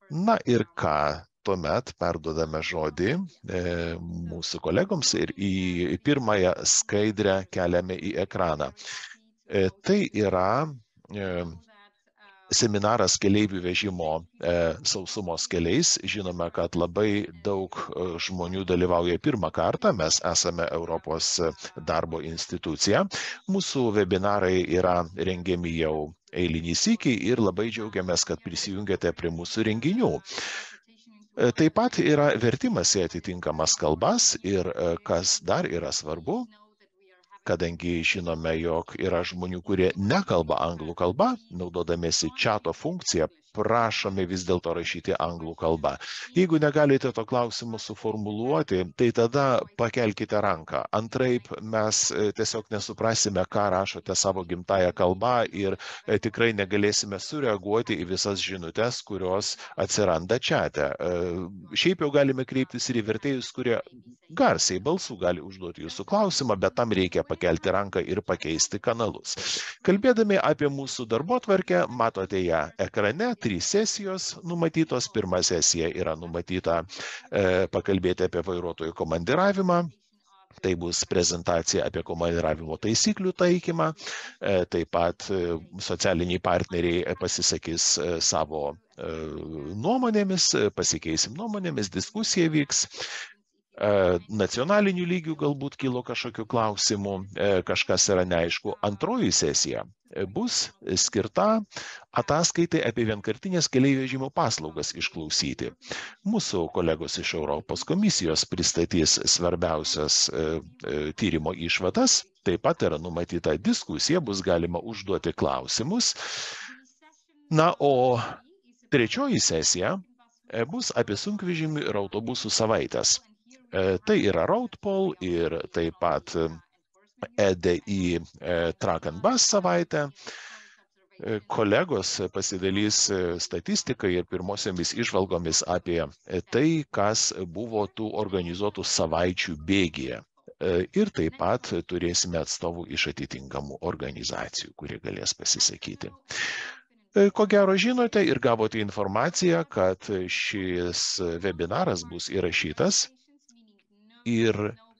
Na ir ką, tuomet perduodame žodį mūsų kolegoms ir į pirmąją skaidrę keliame į ekraną. Tai yra seminaras keleivių vežimo sausumos keliais. Žinome, kad labai daug žmonių dalyvauja pirmą kartą. Mes esame Europos darbo institucija. Mūsų webinarai yra rengiami jau eilinį sykį ir labai džiaugiamės, kad prisijungėte prie mūsų renginių. Taip pat yra vertimas į atitinkamas kalbas ir kas dar yra svarbu, kadangi žinome, jog yra žmonių, kurie nekalba anglų kalba, naudodamiesi čato funkciją, prašome vis dėlto rašyti anglų kalbą. Jeigu negalite to klausimų suformuluoti, tai tada pakelkite ranką. Antraip mes tiesiog nesuprasime, ką rašote savo gimtają kalbą ir tikrai negalėsime sureaguoti į visas žinutes, kurios atsiranda čate. Šiaip jau galime kreiptis ir į vertėjus, kurie garsiai balsų gali užduoti jūsų klausimą, bet tam reikia pakelti ranką ir pakeisti kanalus. Kalbėdami apie mūsų darbotvarkę, matote ją ekrane, 3 sesijos numatytos. Pirma sesija yra numatyta pakalbėti apie vairuotojų komandiravimą. Tai bus prezentacija apie komandiravimo taisyklių taikymą. Taip pat socialiniai partneriai pasisakys savo nuomonėmis, pasikeisim nuomonėmis, diskusija vyks. Nacionalinių lygių galbūt kilo kažkokių klausimų, kažkas yra neaišku. Antroji sesija bus skirta ataskaitai apie vienkartinės keleivių vežimo paslaugas išklausyti. Mūsų kolegos iš Europos komisijos pristatys svarbiausias tyrimo išvadas. Taip pat yra numatyta diskusija, bus galima užduoti klausimus. Na, o trečioji sesija bus apie sunkvežimių ir autobusų savaitės. Tai yra Roadpol ir taip pat EDI Truck and Bus savaitė. Kolegos pasidalys statistiką ir pirmosiomis išvalgomis apie tai, kas buvo tų organizuotų savaičių bėgyje. Ir taip pat turėsime atstovų iš atitinkamų organizacijų, kurie galės pasisakyti. Ko gero žinote ir gavote informaciją, kad šis webinaras bus įrašytas ir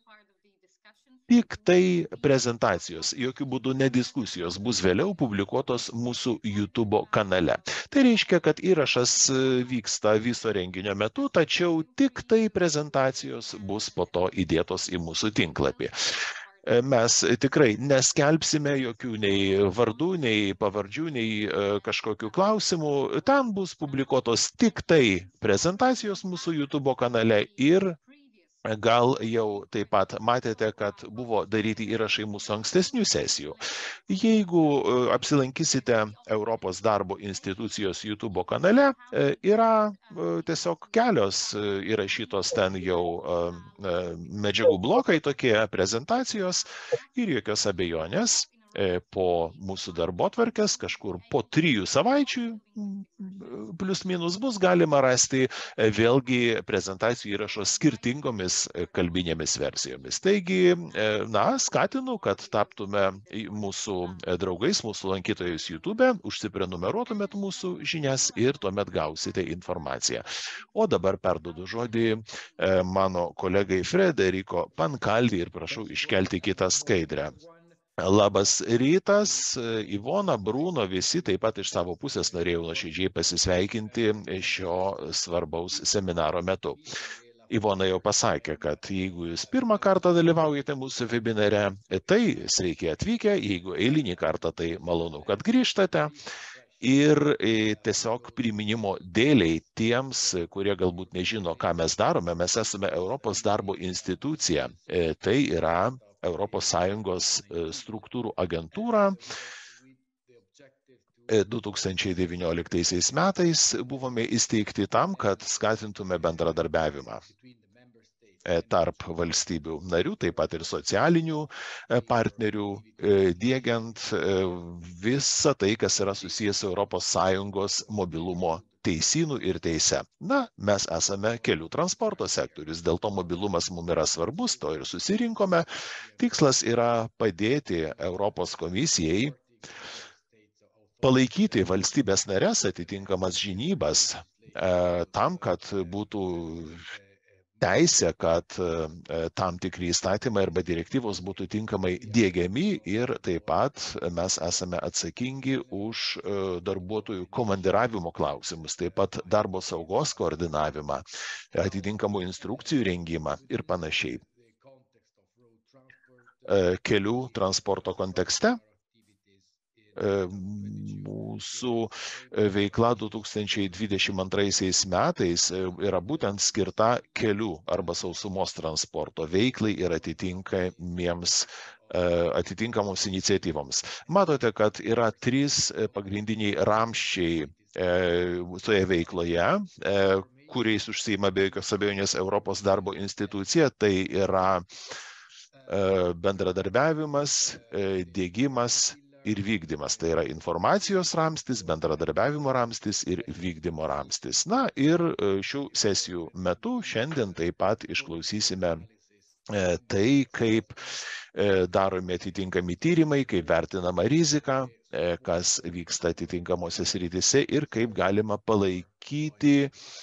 tik tai prezentacijos, jokių būdų ne diskusijos, bus vėliau publikuotos mūsų YouTube kanale. Tai reiškia, kad įrašas vyksta viso renginio metu, tačiau tik tai prezentacijos bus po to įdėtos į mūsų tinklapį. Mes tikrai neskelbsime jokių nei vardų, nei pavardžių, nei kažkokių klausimų. Ten bus publikuotos tik tai prezentacijos mūsų YouTube kanale ir gal jau taip pat matėte, kad buvo daryti įrašai mūsų ankstesnių sesijų. Jeigu apsilankysite Europos darbo institucijos YouTube kanale, yra tiesiog kelios įrašytos ten jau medžiagų blokai, tokie prezentacijos ir jokios abejonės. Po mūsų darbotvarkės, kažkur po 3 savaičių, plus minus bus galima rasti vėlgi prezentacijų įrašos skirtingomis kalbinėmis versijomis. Taigi, na, skatinu, kad taptume mūsų draugais, mūsų lankytojais YouTube, užsiprenumeruotumėt mūsų žinias ir tuomet gausite informaciją. O dabar perduodu žodį mano kolegai Frederico Pancaldi ir prašau iškelti kitą skaidrę. Labas rytas, Ivona, Bruno, visi taip pat iš savo pusės norėjau nuoširdžiai pasisveikinti šio svarbaus seminaro metu. Ivona jau pasakė, kad jeigu jūs pirmą kartą dalyvaujate mūsų webinare, tai sveiki atvykę, jeigu eilinį kartą, tai malonu, kad grįžtate. Ir tiesiog priminimo dėliai tiems, kurie galbūt nežino, ką mes darome, mes esame Europos darbo institucija. Tai yra ES struktūrų agentūra. 2019 metais buvome įsteigti tam, kad skatintume bendradarbiavimą tarp valstybių narių, taip pat ir socialinių partnerių, diegiant visą tai, kas yra susijęs ES mobilumo teisynų ir teise. Na, mes esame kelių transporto sektorius, dėl to mobilumas mums yra svarbus, to ir susirinkome. Tikslas yra padėti Europos komisijai palaikyti valstybės narės atitinkamas žinybas tam, kad būtų teisė, kad tam tikri įstatymai arba direktyvos būtų tinkamai diegiami ir taip pat mes esame atsakingi už darbuotojų komandiravimo klausimus, taip pat darbo saugos koordinavimą, atitinkamų instrukcijų rengimą ir panašiai. Kelių transporto kontekste mūsų veikla 2022 metais yra būtent skirta kelių arba sausumos transporto veiklai ir atitinkamoms iniciatyvoms. Matote, kad yra 3 pagrindiniai ramščiai toje veikloje, kuriais užsiima be jokios abejonės Europos darbo institucija. Tai yra bendradarbiavimas, diegimas ir vykdymas. Tai yra informacijos ramstis, bendradarbiavimo ramstis ir vykdymo ramstis. Na ir šių sesijų metu šiandien taip pat išklausysime tai, kaip daromi atitinkami tyrimai, kaip vertinama rizika, kas vyksta atitinkamose srityse ir kaip galima palaikyti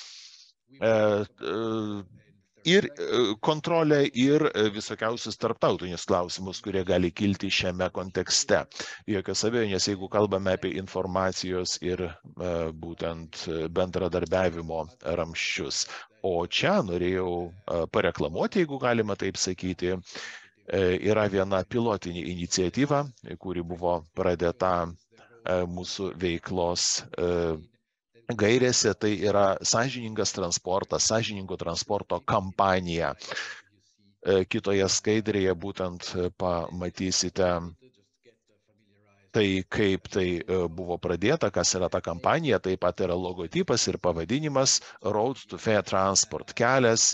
ir kontrolę, ir visokiausius tarptautinius klausimus, kurie gali kilti šiame kontekste. Jokios abejonės, jeigu kalbame apie informacijos ir būtent bendradarbiavimo ramščius. O čia norėjau pareklamuoti, jeigu galima taip sakyti, yra viena pilotinė iniciatyva, kuri buvo pradėta mūsų veiklos gairėse, tai yra sąžiningas transportas, sąžiningo transporto kampanija. Kitoje skaidrėje būtent pamatysite tai, kaip tai buvo pradėta, kas yra ta kampanija, taip pat yra logotipas ir pavadinimas Road to Fair Transport, kelias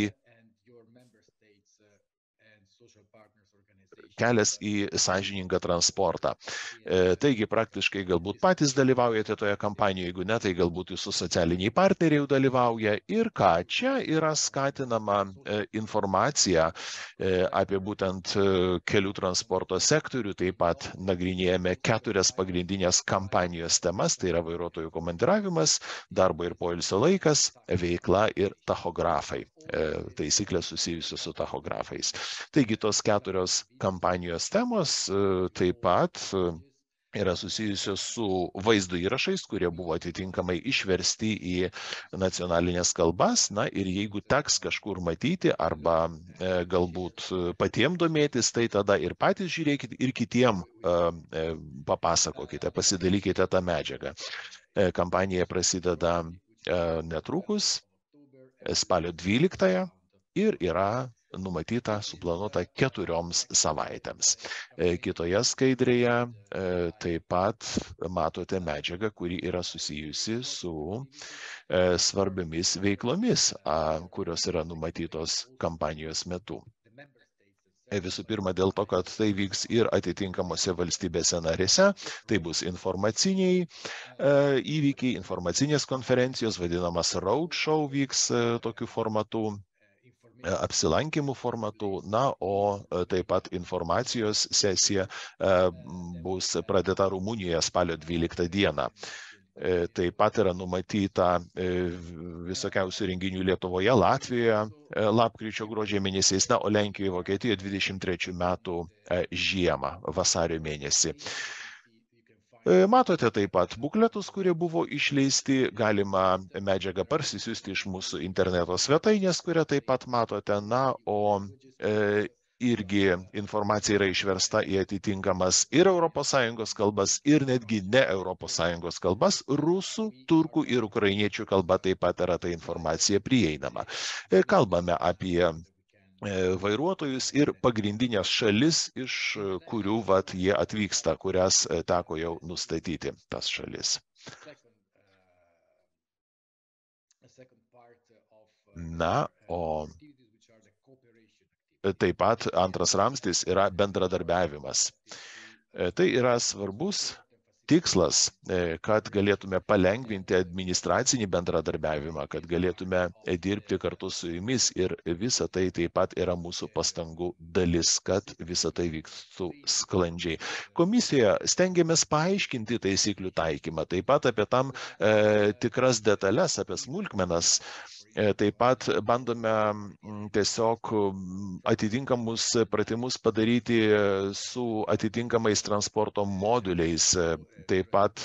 į sąžiningą transportą. Taigi praktiškai galbūt patys dalyvaujate toje kampanijoje, jeigu ne, tai galbūt jūsų socialiniai partneriai jau dalyvauja. Ir ką, čia yra skatinama informacija apie būtent kelių transporto sektorių, taip pat nagrinėjame 4 pagrindinės kampanijos temas, tai yra vairuotojų komandiravimas, darbo ir poilsio laikas, veikla ir tachografai, taisyklės susijusios su tachografais. Taigi tos 4 kampanijos temos taip pat yra susijusios su vaizdo įrašais, kurie buvo atitinkamai išversti į nacionalinės kalbas. Na ir jeigu teks kažkur matyti arba galbūt patiem domėtis, tai tada ir patys žiūrėkite ir kitiem papasakokite, pasidalykite tą medžiagą. Kampanija prasideda netrukus, spalio 12 ir yra numatyta, suplanuota 4 savaitėms. Kitoje skaidrėje taip pat matote medžiagą, kuri yra susijusi su svarbiomis veiklomis, kurios yra numatytos kampanijos metu. Visų pirma, dėl to, kad tai vyks ir atitinkamose valstybėse narėse, tai bus informaciniai įvykiai, informacinės konferencijos, vadinamas roadshow vyks tokiu formatu, apsilankimų formatu, na, o taip pat informacijos sesija bus pradėta Rumunijoje spalio 12 dieną. Taip pat yra numatyta visokiausių renginių Lietuvoje, Latvijoje, lapkričio gruodžio mėnesiais, na, o Lenkijoje, Vokietijoje 23 metų žiemą, vasario mėnesį. Matote taip pat bukletus, kurie buvo išleisti, galima medžiagą parsisiųsti iš mūsų interneto svetainės, kurią taip pat matote, na, o irgi informacija yra išversta į atitinkamas ir ES kalbas, ir netgi ne ES kalbas, rusų, turkų ir ukrainiečių kalba taip pat yra ta informacija prieinama. Kalbame apie vairuotojus ir pagrindinės šalis, iš kurių jie atvyksta, kurias teko jau nustatyti tas šalis. Na, o taip pat antras ramstis yra bendradarbiavimas. Tai yra svarbus tikslas, kad galėtume palengvinti administracinį bendradarbiavimą, kad galėtume dirbti kartu su jumis ir visa tai taip pat yra mūsų pastangų dalis, kad visa tai vyktų sklandžiai. Komisijoje stengiamės paaiškinti taisyklių taikymą, taip pat apie tam tikras detalės, apie smulkmenas. Taip pat bandome tiesiog atitinkamus pratimus padaryti su atitinkamais transporto moduliais. Taip pat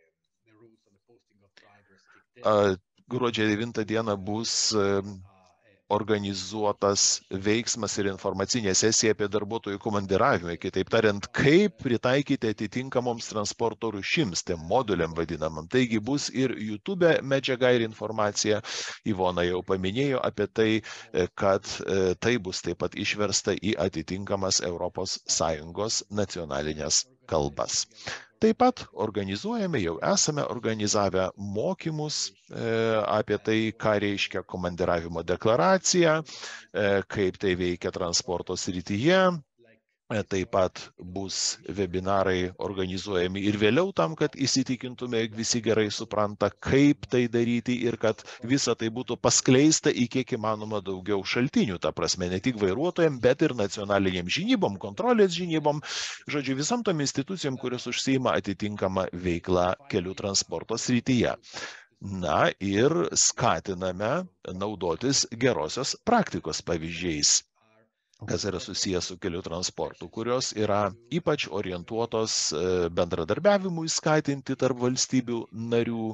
gruodžio 9 dieną bus organizuotas veiksmas ir informacinė sesija apie darbuotojų komandiravimą. Kitaip tariant, kaip pritaikyti atitinkamoms transporto rūšims, tai moduliam vadinamam. Taigi bus ir YouTube medžiaga ir informacija. Ivona jau paminėjo apie tai, kad tai bus taip pat išversta į atitinkamas ES nacionalinės kalbas. Taip pat organizuojame, jau esame organizavę mokymus apie tai, ką reiškia komandiravimo deklaracija, kaip tai veikia transporto srityje. Taip pat bus webinarai organizuojami ir vėliau tam, kad įsitikintume, jog visi gerai supranta, kaip tai daryti ir kad visa tai būtų paskleista į kiek įmanoma daugiau šaltinių. Ta prasme, ne tik vairuotojams, bet ir nacionaliniam žinybom, kontrolės žinybom, žodžiu, visam tom institucijom, kurios užsiima atitinkamą veiklą kelių transporto srityje. Na ir skatiname naudotis gerosios praktikos pavyzdžiais, kas yra susijęs su kelių transportu, kurios yra ypač orientuotos bendradarbiavimui skatinti tarp valstybių narių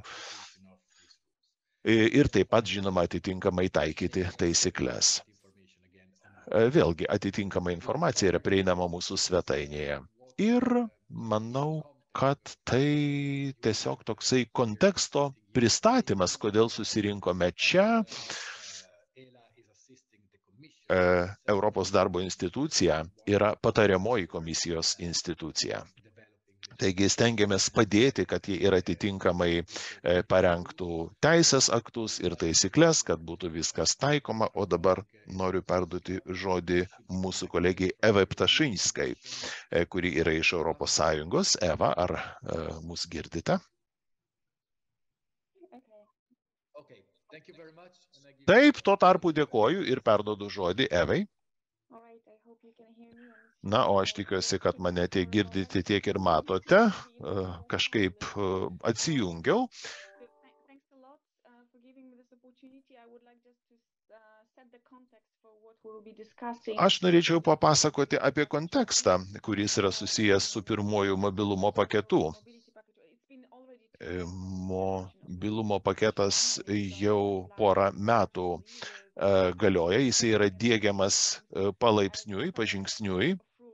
ir taip pat, žinoma, atitinkamai taikyti taisyklės. Vėlgi, atitinkama informacija yra prieinama mūsų svetainėje. Ir manau, kad tai tiesiog toksai konteksto pristatymas, kodėl susirinkome čia. Europos darbo institucija yra patariamoji komisijos institucija. Taigi stengiamės padėti, kad jie ir atitinkamai parengtų teisės aktus ir taisyklės, kad būtų viskas taikoma. O dabar noriu perduoti žodį mūsų kolegijai Evai Ptašinskai, kuri yra iš ES. Eva, ar mus girdite? Taip, tuo tarpu dėkoju ir perduodu žodį Evai. Na, o aš tikiuosi, kad mane tiek girdite, tiek ir matote. Kažkaip atsijungiau. Aš norėčiau papasakoti apie kontekstą, kuris yra susijęs su pirmuoju mobilumo paketu. Mobilumo paketas jau porą metų galioja, jis yra diegiamas palaipsniui, pažingsniui,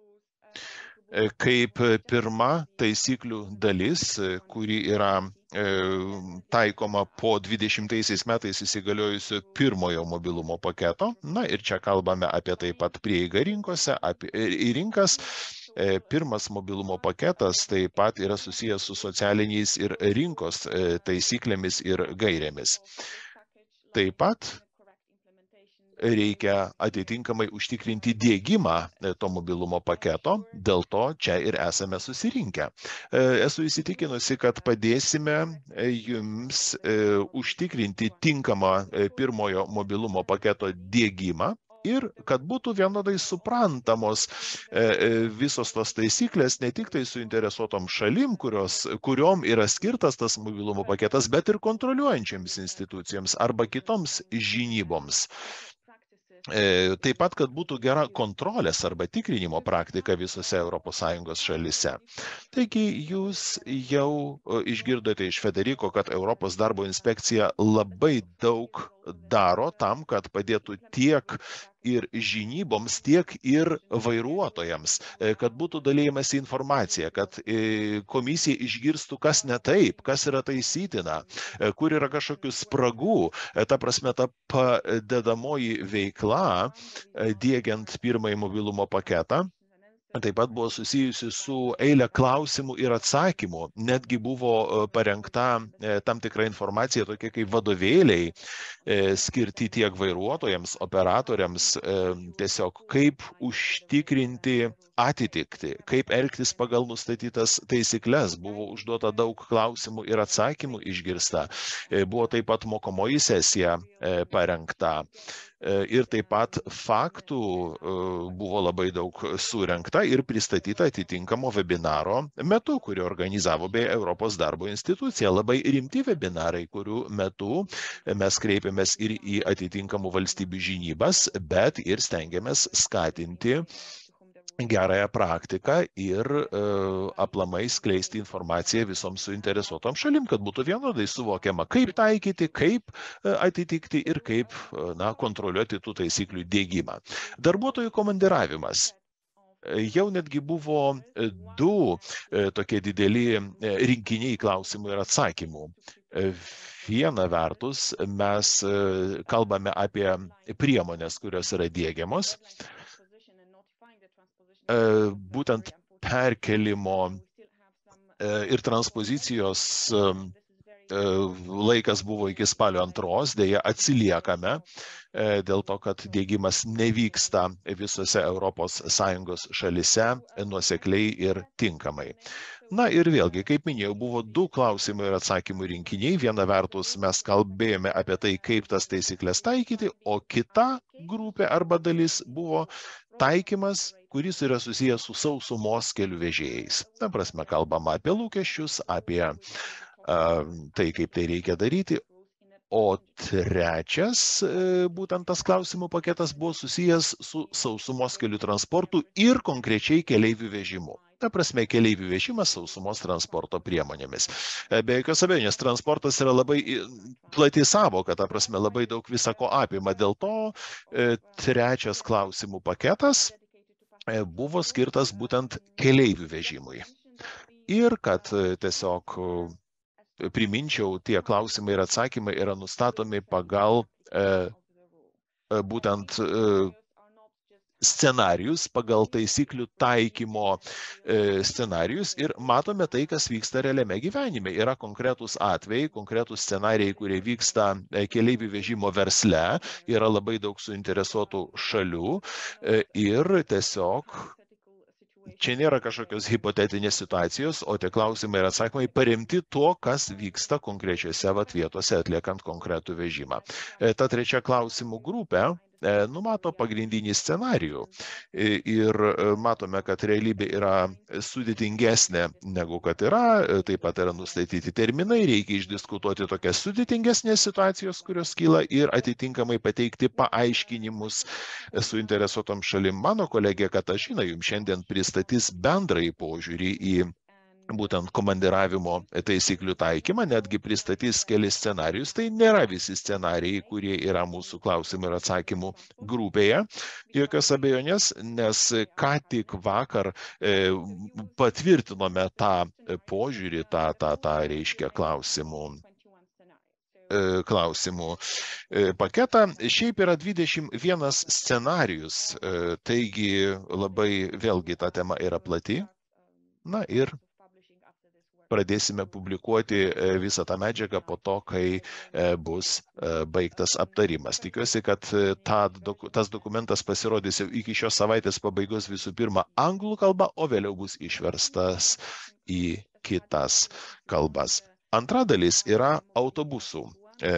kaip pirma taisyklių dalis, kuri yra taikoma po 20 metais įsigaliojusio pirmojo mobilumo paketo. Na ir čia kalbame apie taip pat prieigą rinkose, į rinkas. Pirmas mobilumo paketas taip pat yra susijęs su socialiniais ir rinkos taisyklėmis ir gairėmis. Taip pat reikia atitinkamai užtikrinti diegimą to mobilumo paketo, dėl to čia ir esame susirinkę. Esu įsitikinusi, kad padėsime jums užtikrinti tinkamą pirmojo mobilumo paketo diegimą ir kad būtų vienodai suprantamos visos tos taisyklės, ne tik tai suinteresuotom šalim, kuriom yra skirtas tas mobilumo paketas, bet ir kontroliuojančiams institucijoms arba kitoms žinyboms. Taip pat, kad būtų gera kontrolės arba tikrinimo praktika visose ES šalise. Taigi, jūs jau išgirdote iš Federiko, kad Europos darbo inspekcija labai daug daro tam, kad padėtų tiek ir žinyboms, tiek ir vairuotojams, kad būtų dalyjamas informacija, kad komisija išgirstų, kas ne taip, kas yra taisytina, kur yra kažkokių spragų. Ta prasme, ta padedamoji veikla, diegiant pirmąjį mobilumo paketą, taip pat buvo susijusi su eilė klausimų ir atsakymų. Netgi buvo parengta tam tikra informacija, tokia kaip vadovėliai, skirti tiek vairuotojams, operatoriams, tiesiog kaip užtikrinti atitikti, kaip elgtis pagal nustatytas taisyklės. Buvo užduota daug klausimų ir atsakymų išgirsta. Buvo taip pat mokomoji sesija parengta. Ir taip pat faktų buvo labai daug surenkta ir pristatyta atitinkamo webinaro metu, kurį organizavo beje Europos darbo institucija. Labai rimti webinarai, kurių metu mes kreipiamės ir į atitinkamų valstybių žinybas, bet ir stengiamės skatinti gerąją praktiką ir aplamai skleisti informaciją visoms suinteresuotom šalim, kad būtų vienodai suvokiama, kaip taikyti, kaip atitikti ir kaip kontroliuoti tų taisyklių dėgymą. Darbuotojų komandiravimas. Jau netgi buvo du tokie dideli rinkiniai klausimų ir atsakymų. Viena vertus, mes kalbame apie priemonės, kurios yra diegiamos, būtent perkelimo ir transpozicijos laikas buvo iki spalio 2, dėja atsiliekame dėl to, kad diegimas nevyksta visose ES šalise nuosekliai ir tinkamai. Na ir vėlgi, kaip minėjau, buvo du klausimų ir atsakymų rinkiniai. Viena vertus mes kalbėjome apie tai, kaip tas taisyklės taikyti, o kita grupė arba dalis buvo taikymas, kuris yra susijęs su sausumos kelių vežėjais. Ta prasme, kalbama apie lūkesčius, apie tai, kaip tai reikia daryti. O trečias, būtent tas klausimų paketas buvo susijęs su sausumos kelių transportu ir konkrečiai keleivių vežimu. Ta prasme, keleivių vežimas sausumos transporto priemonėmis. Be jokios abejonės, transportas yra labai plati savoka, ta prasme, labai daug visako apima. Dėl to trečias klausimų paketas buvo skirtas būtent keleivių vežimui. Ir kad tiesiog priminčiau, tie klausimai ir atsakymai yra nustatomi pagal būtent scenarijus, pagal taisyklių taikymo scenarijus ir matome tai, kas vyksta realiame gyvenime. Yra konkretūs atvejai, konkretūs scenarijai, kurie vyksta keleivių vežimo versle, yra labai daug suinteresuotų šalių ir tiesiog čia nėra kažkokios hipotetinės situacijos, o tie klausimai ir atsakymai paremti tuo, kas vyksta konkrečiose vietose atliekant konkretų vežimą. Ta trečia klausimų grupė numato pagrindinį scenarijų ir matome, kad realybė yra sudėtingesnė negu kad yra, taip pat yra nustatyti terminai, reikia išdiskutuoti tokias sudėtingesnės situacijos, kurios kyla ir atitinkamai pateikti paaiškinimus suinteresuotom šalim. Mano kolegė Katažina jums šiandien pristatys bendrąjį požiūrį į būtent komandiravimo taisyklių taikymą, netgi pristatys kelis scenarijus. Tai nėra visi scenarijai, kurie yra mūsų klausimų ir atsakymų grupėje. Jokios abejonės, nes ką tik vakar patvirtinome tą požiūrį, tą reiškia klausimų paketą. Šiaip yra 21 scenarijus, taigi labai vėlgi ta tema yra plati. Na ir pradėsime publikuoti visą tą medžiagą po to, kai bus baigtas aptarimas. Tikiuosi, kad tas dokumentas pasirodys jau iki šios savaitės pabaigos visų pirma anglų kalba, o vėliau bus išverstas į kitas kalbas. Antra dalis yra autobusų.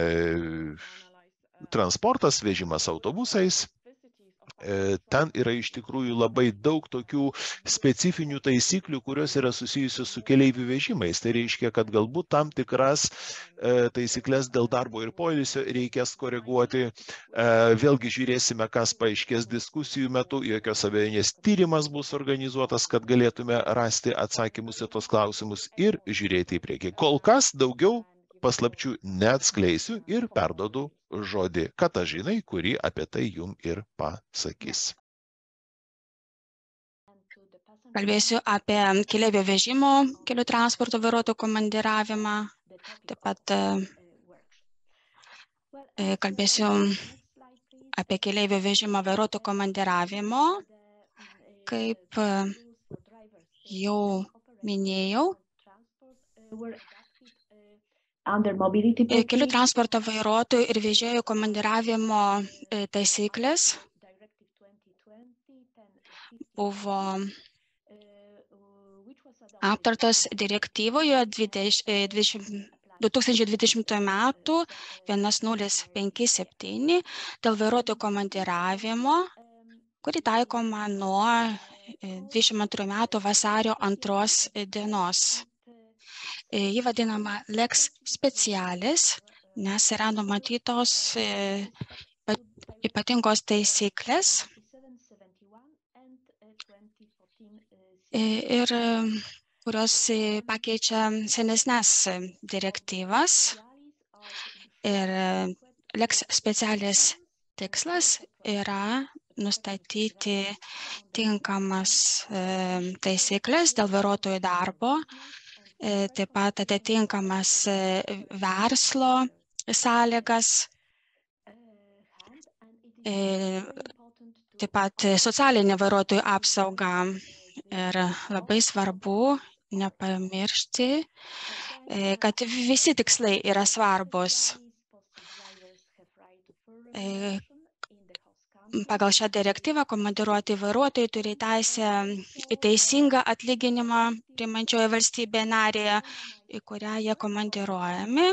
Transportas, vežimas autobusais. Ten yra iš tikrųjų labai daug tokių specifinių taisyklių, kurios yra susijusios su keleivių vežimais. Tai reiškia, kad galbūt tam tikras taisyklės dėl darbo ir poilsio reikės koreguoti. Vėlgi žiūrėsime, kas paaiškės diskusijų metu. Jokios abejonės tyrimas bus organizuotas, kad galėtume rasti atsakymus į tos klausimus ir žiūrėti į priekį. Kol kas daugiau paslapčių neatskleisiu ir perdodu žodį Katažinai, kuri apie tai jum ir pasakys. Kalbėsiu apie keleivio vežimo, kelių transporto vairuotojų komandiravimą. Taip pat kalbėsiu apie keleivio vežimo vairuotojų komandiravimo. Kaip jau minėjau, Kelių transporto vairuotojų ir vežėjų komandiravimo taisyklės buvo aptartos direktyvoje 2020 metų 1057 dėl vairuotojų komandiravimo, kuri taikoma nuo 22 metų vasario 2 dienos. Ji vadinama Lex Specialis, nes yra numatytos ypatingos taisyklės ir kurios pakeičia senesnes direktyvas. Ir Lex Specialis tikslas yra nustatyti tinkamas taisyklės dėl vairuotojų darbo, taip pat atitinkamas verslo sąlygas, taip pat socialinė vairuotojų apsauga. Ir labai svarbu nepamiršti, kad visi tikslai yra svarbus. Pagal šią direktyvą komandiruoti vairuotojai turi teisę į teisingą atlyginimą priimančioje valstybėje narėje, į kurią jie komandiruojami.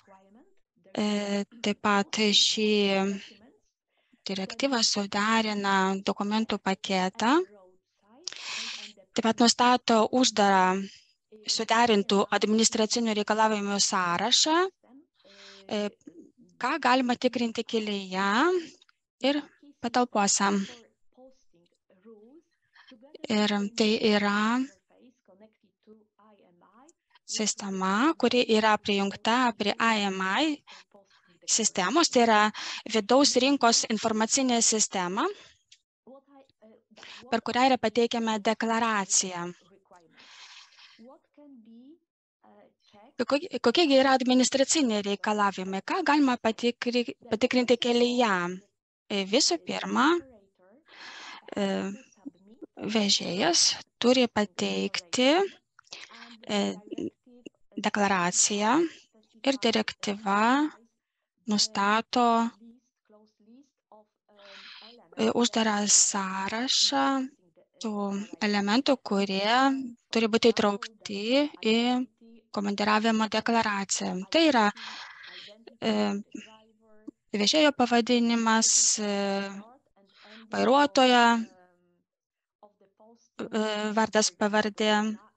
Taip pat šį direktyvą suderina dokumentų paketą. Taip pat nustato uždarą suderintų administracinių reikalavimų sąrašą, ką galima tikrinti kelyje ir patalpose. Ir tai yra sistema, kuri yra prijungta prie IMI sistemos, tai yra vidaus rinkos informacinė sistema, per kurią yra pateikiama deklaracija. Kokie yra administraciniai reikalavimai? Ką galima patikrinti kelyje? Visų pirma, vežėjas turi pateikti deklaraciją ir direktyva nustato uždarą sąrašą tų elementų, kurie turi būti įtraukti į komandiravimo deklaraciją. Tai yra vežėjo pavadinimas, vairuotojo vardas, pavardė,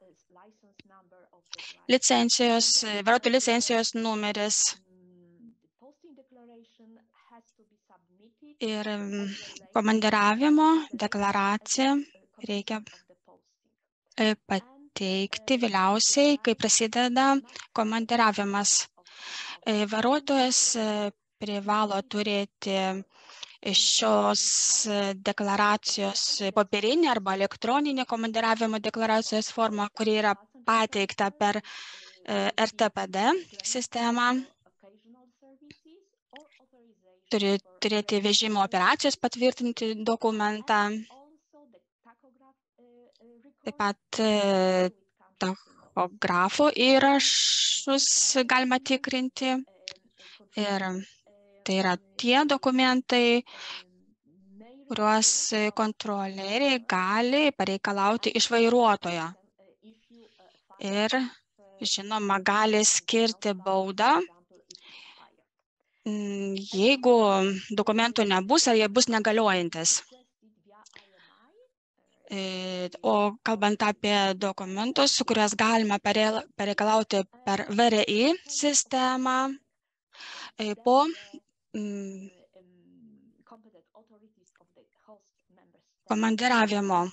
vairuotojo licencijos numeris. Ir komandiravimo deklaraciją reikia pateikti vėliausiai, kai prasideda komandiravimas. Vairuotojas privalo turėti šios deklaracijos popierinę arba elektroninę komandiravimo deklaracijos formą, kuri yra pateikta per RTPD sistemą. Turi turėti vežimo operacijos patvirtinti dokumentą. Taip pat tachografo įrašus galima tikrinti. Ir tai yra tie dokumentai, kuriuos kontrolieriai gali pareikalauti iš vairuotojo. Ir, žinoma, gali skirti baudą, jeigu dokumentų nebus ar jie bus negaliojantis. O kalbant apie dokumentus, kuriuos galima pareikalauti per VRI sistemą, po komandiravimo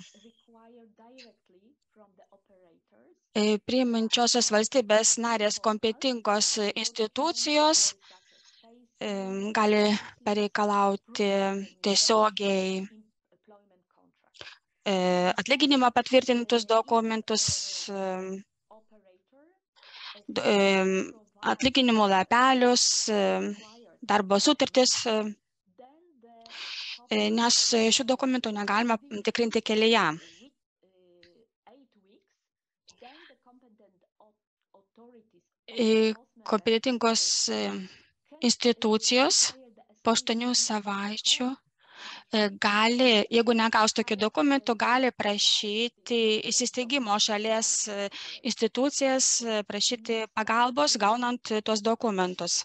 priimančiosios valstybės narės kompetingos institucijos gali pareikalauti tiesiogiai atlyginimą patvirtintus dokumentus, atlyginimo lapelius, darbo sutartis, nes šių dokumentų negalima tikrinti kelyje. kompetentingos institucijos po 8 savaičių gali, jeigu negaus tokių dokumentų, gali prašyti įsisteigimo šalies institucijas, prašyti pagalbos, gaunant tuos dokumentus.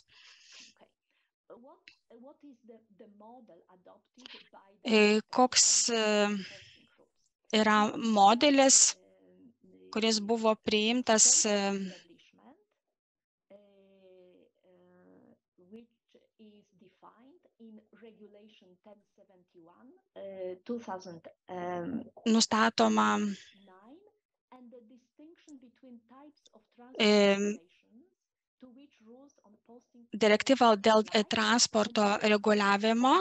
Koks yra modelis, kuris buvo priimtas nustatoma direktyva dėl transporto reguliavimo,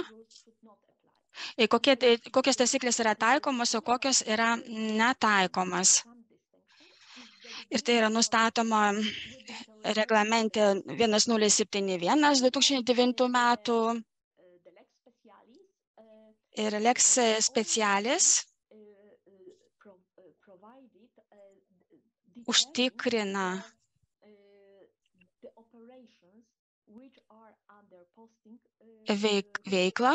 kokios taisyklės yra taikomos, o kokios yra netaikomas. Ir tai yra nustatoma reglamente 1071 2009 metų ir Lex Specialis užtikrina veiklą,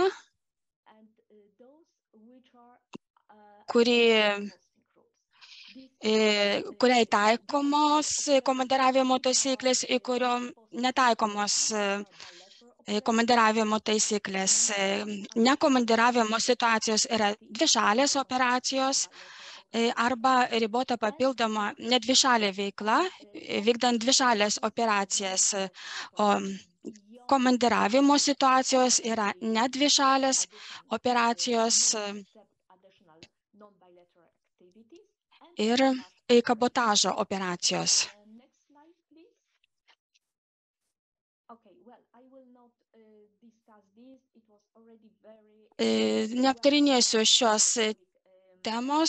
kuriai taikomos komandiravimo taisyklės, į kuriom netaikomos komandiravimo taisyklės. Nekomandiravimo situacijos yra dvišalės operacijos arba ribota papildoma nedvišalė veikla, vykdant dvišalės operacijas. O komandiravimo situacijos yra nedvišalės operacijos ir kabotažo operacijos. Neaptarinėsiu šios temos.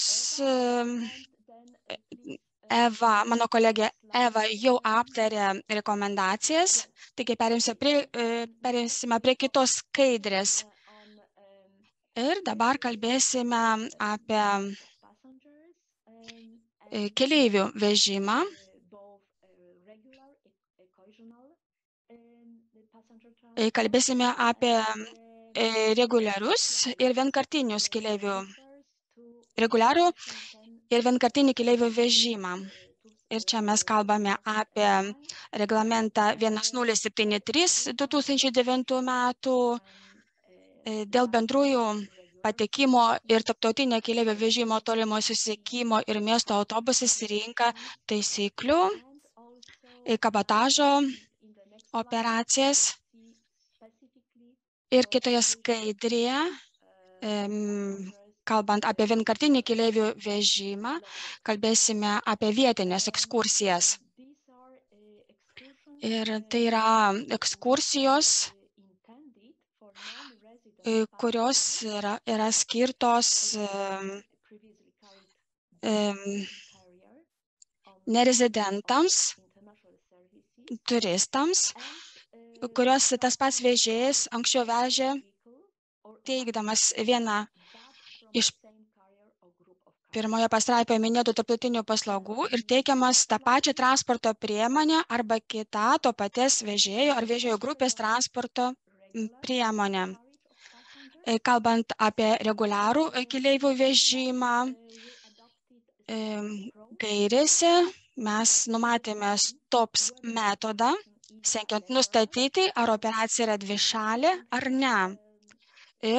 Eva, mano kolegė Eva jau aptarė rekomendacijas, taigi perimsime prie kitos skaidrės. Ir dabar kalbėsime apie keleivių vežimą. Kalbėsime apie reguliarius ir vienkartinius keleivių, reguliarų ir vienkartinį keleivių vežimą. Ir čia mes kalbame apie reglamentą 1073 2009 metų dėl bendrųjų patekimo ir tarptautinio keleivių vežimo tolimo susisiekimo ir miesto autobusais rinką taisyklių, kabotažo operacijas. Ir kitoje skaidrėje, kalbant apie vienkartinį keleivių vežimą, kalbėsime apie vietinės ekskursijas. Ir tai yra ekskursijos, kurios yra skirtos nerezidentams, turistams, kurios tas pats vežėjas anksčiau vežė, teikdamas vieną iš pirmoje pastraipoje minėtų tarptautinių paslaugų ir teikiamas tą pačią transporto priemonę arba kitą to paties vežėjo ar vežėjo grupės transporto priemonę. Kalbant apie reguliarų keleivių vežimą, gairėse mes numatėme STOPS metodą, siekiant nustatyti, ar operacija yra dvišalė ar ne. Ir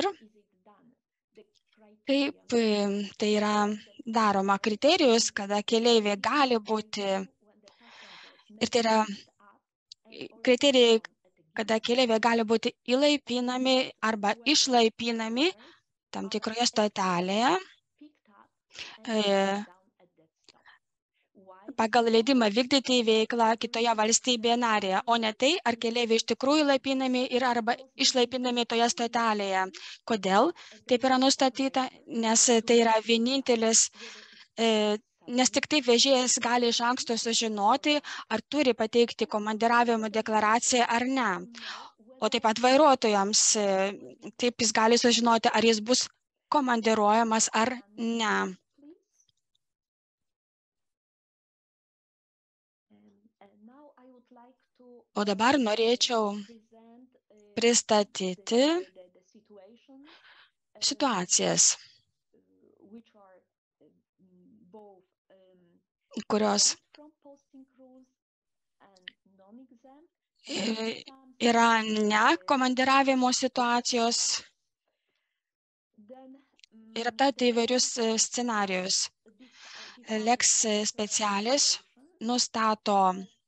kaip tai yra daroma kriterijus, kada keleiviai gali būti, ir tai yra kriterijai, kada keleiviai gali būti įlaipinami arba išlaipinami tam tikroje stotelėje pagal leidimą vykdyti veiklą kitoje valstybėje narėje, o ne tai, ar keleiviai iš tikrųjų laipinami ir arba išlaipinami toje stotelėje. Kodėl taip yra nustatyta? Nes tai yra vienintelis, nes tik taip vežėjas gali iš anksto sužinoti, ar turi pateikti komandiravimo deklaraciją ar ne. O taip pat vairuotojams, taip jis gali sužinoti, ar jis bus komandiruojamas ar ne. O dabar norėčiau pristatyti situacijas, kurios yra ne komandiravimo situacijos ir aptarti įvairius scenarijus. Lex specialis nustato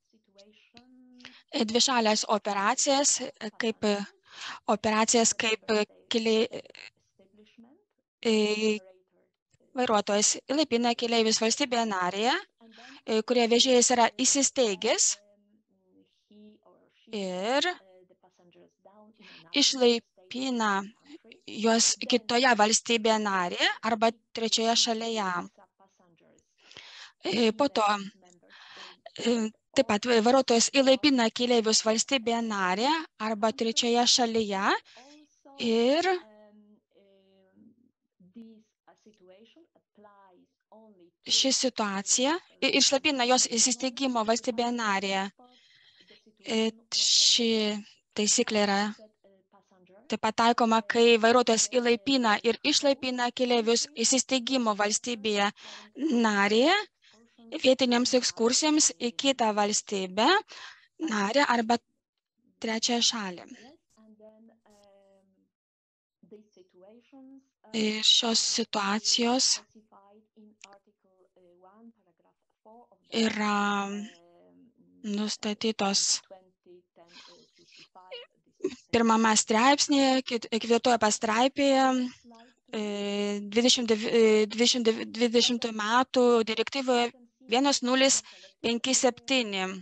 dvišalės operacijas, kaip vairuotojas įlaipina keleivius valstybėje narėje, kurie vežėjas yra įsisteigęs ir išlaipina juos kitoje valstybėje narėje arba trečioje šalyje. Po to taip pat vairuotojas įlaipina keleivius valstybėje narėje arba trečioje šalyje ir ši situacija išlaipina jos įsisteigimo valstybėje narėje. Ši taisyklė yra taip pat taikoma, kai vairuotojas įlaipina ir išlaipina keleivius įsisteigimo valstybėje narėje vietinėms ekskursijoms į kitą valstybę narę arba trečiąją šalį. Šios situacijos yra nustatytos pirmame straipsnėje, ketvirtoje pastraipėje 2020 metų direktyvoje 1057.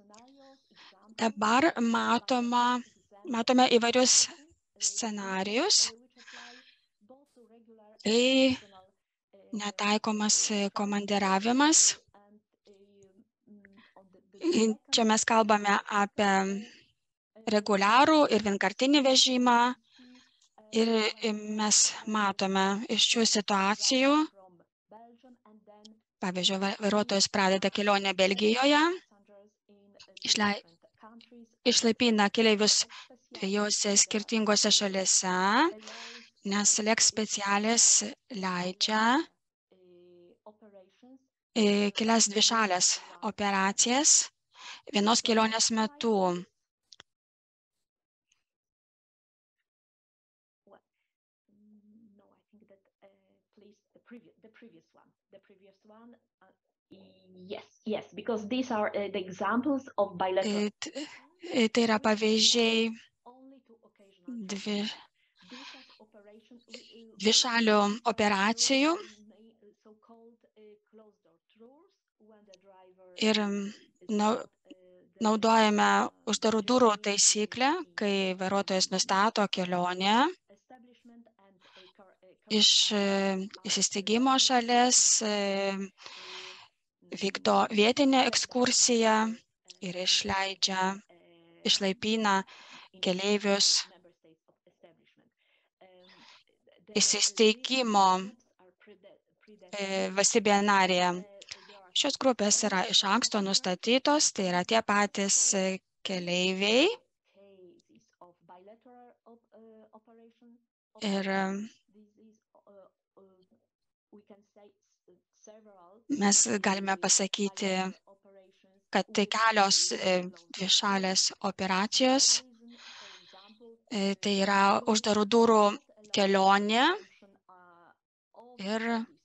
Dabar matome įvairius scenarijus, kai netaikomas komandiravimas. Čia mes kalbame apie reguliarų ir vienkartinį vežimą ir mes matome iš šių situacijų, pavyzdžiui, vairuotojas pradeda kelionę Belgijoje, išlaipina keleivius dviejose skirtingose šalyse, nes Lex specialis leidžia kelias dvišalės operacijas vienos kelionės metu. Tai yra pavyzdžiai dvišalių operacijų ir naudojame uždarų durų taisyklę, kai vairuotojas nustato kelionę iš įsisteigimo šalies, vykdo vietinę ekskursiją ir išlaipina keleivius įsisteigimo valstybėje narėje. Šios grupės yra iš anksto nustatytos, tai yra tie patys keleiviai. Ir mes galime pasakyti, kad tai kelios dvišalės operacijos. Tai yra uždarų durų kelionė ir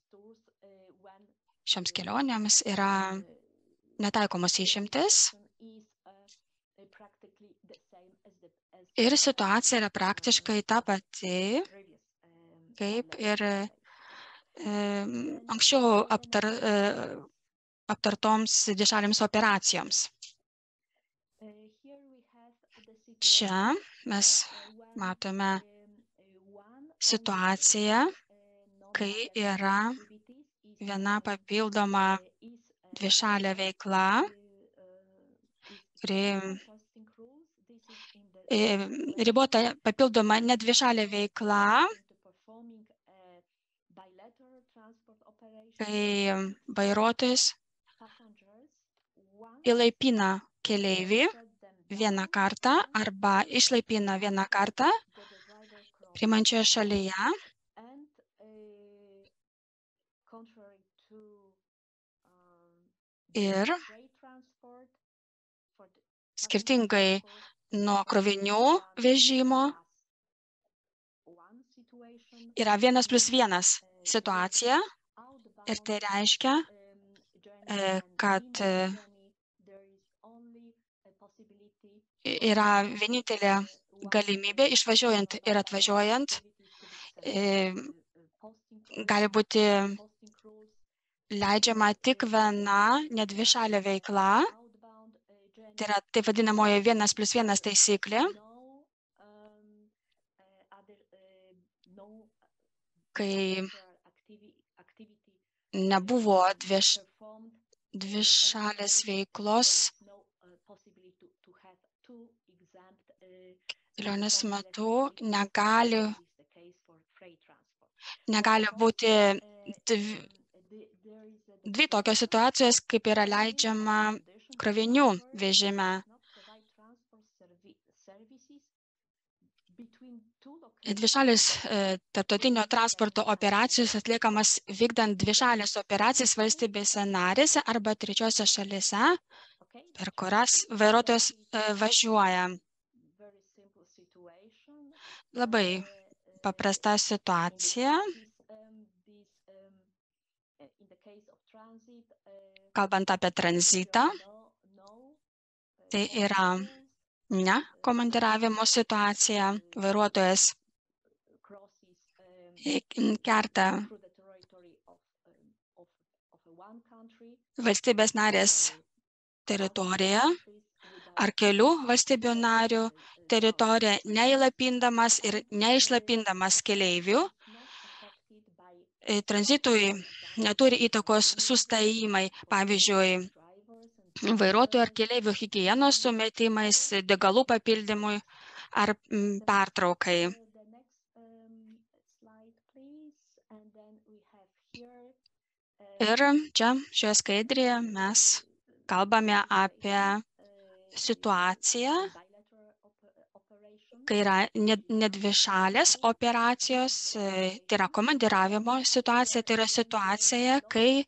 šioms kelionėms yra netaikomos išimtis. Ir situacija yra praktiškai ta pati, kaip ir anksčiau aptartoms dvišalėms operacijoms. Čia mes matome situaciją, kai yra viena papildoma dvišalė veikla, ribota papildoma nedvišalė veikla, kai vairuotojas įlaipina keleivį vieną kartą arba išlaipina vieną kartą priimančioje šalyje ir skirtingai nuo krovinių vežimo yra 1+1 situacija ir tai reiškia, kad yra vienintelė galimybė išvažiuojant ir atvažiuojant, gali būti leidžiama tik viena nedvišalė veikla, tai yra taip vadinamoji 1+1 taisyklė, kai nebuvo dvišalės veiklos kelionės metu negali būti dvi tokios situacijos, kaip yra leidžiama krovinių vežime. Dvišalės tarptautinio transporto operacijos atliekamas vykdant dvišalės operacijas valstybėse narėse arba trečiose šalyse, per kurias vairuotojas važiuoja. Labai paprasta situacija. Kalbant apie tranzitą, tai yra ne komandiravimo situacija. Vairuotojas kerta valstybės narės teritoriją ar kelių valstybių narių teritoriją, neįlapindamas ir neišlapindamas keleivių. Tranzitui neturi įtakos sustojimai, pavyzdžiui, vairuotojų ar keleivių higienos sumetimais, degalų papildymui ar pertraukai. Ir čia šioje skaidrėje mes kalbame apie situaciją, kai yra nedvišalės operacijos, tai yra komandiravimo situacija, tai yra situacija, kai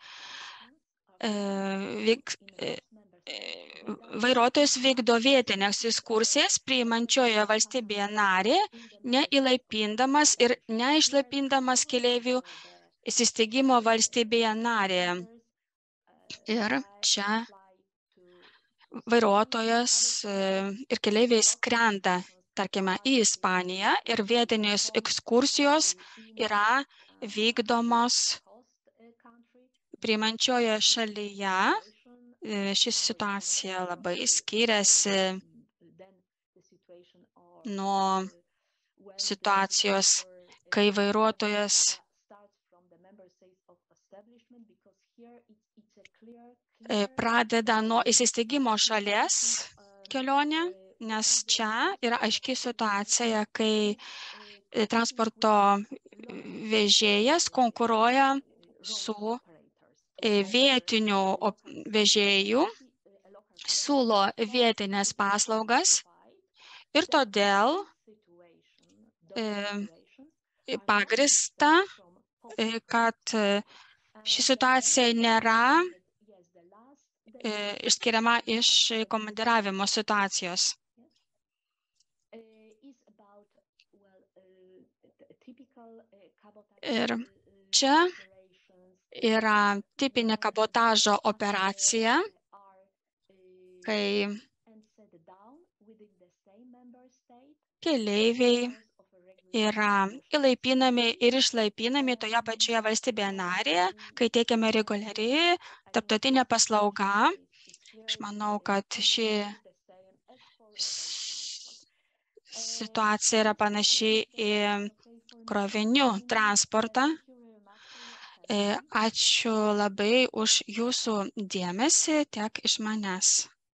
vairuotojas vykdo vietinės ekskursijas priimančioje valstybėje narėje, neįlaipindamas ir neišlaipindamas keleivių įsisteigimo valstybėje narėje. Ir čia vairuotojas ir keleiviai skrenda, tarkime, į Ispaniją ir vietinės ekskursijos yra vykdomos priimančioje šalyje. Ši situacija labai skiriasi nuo situacijos, kai vairuotojas pradeda nuo įsisteigimo šalies kelionę, nes čia yra aiški situacija, kai transporto vežėjas konkuruoja su vietiniu vežėju, siūlo vietinės paslaugas ir todėl pagrįsta, kad ši situacija nėra išskiriama iš komandiravimo situacijos. Ir čia yra tipinė kabotažo operacija, kai keleiviai yra įlaipinami ir išlaipinami toje pačioje valstybėje narėje, kai teikiama reguliari tarptautinė paslauga. Aš manau, kad ši situacija yra panaši į krovinių transportą. Ačiū labai už jūsų dėmesį, tiek iš manęs.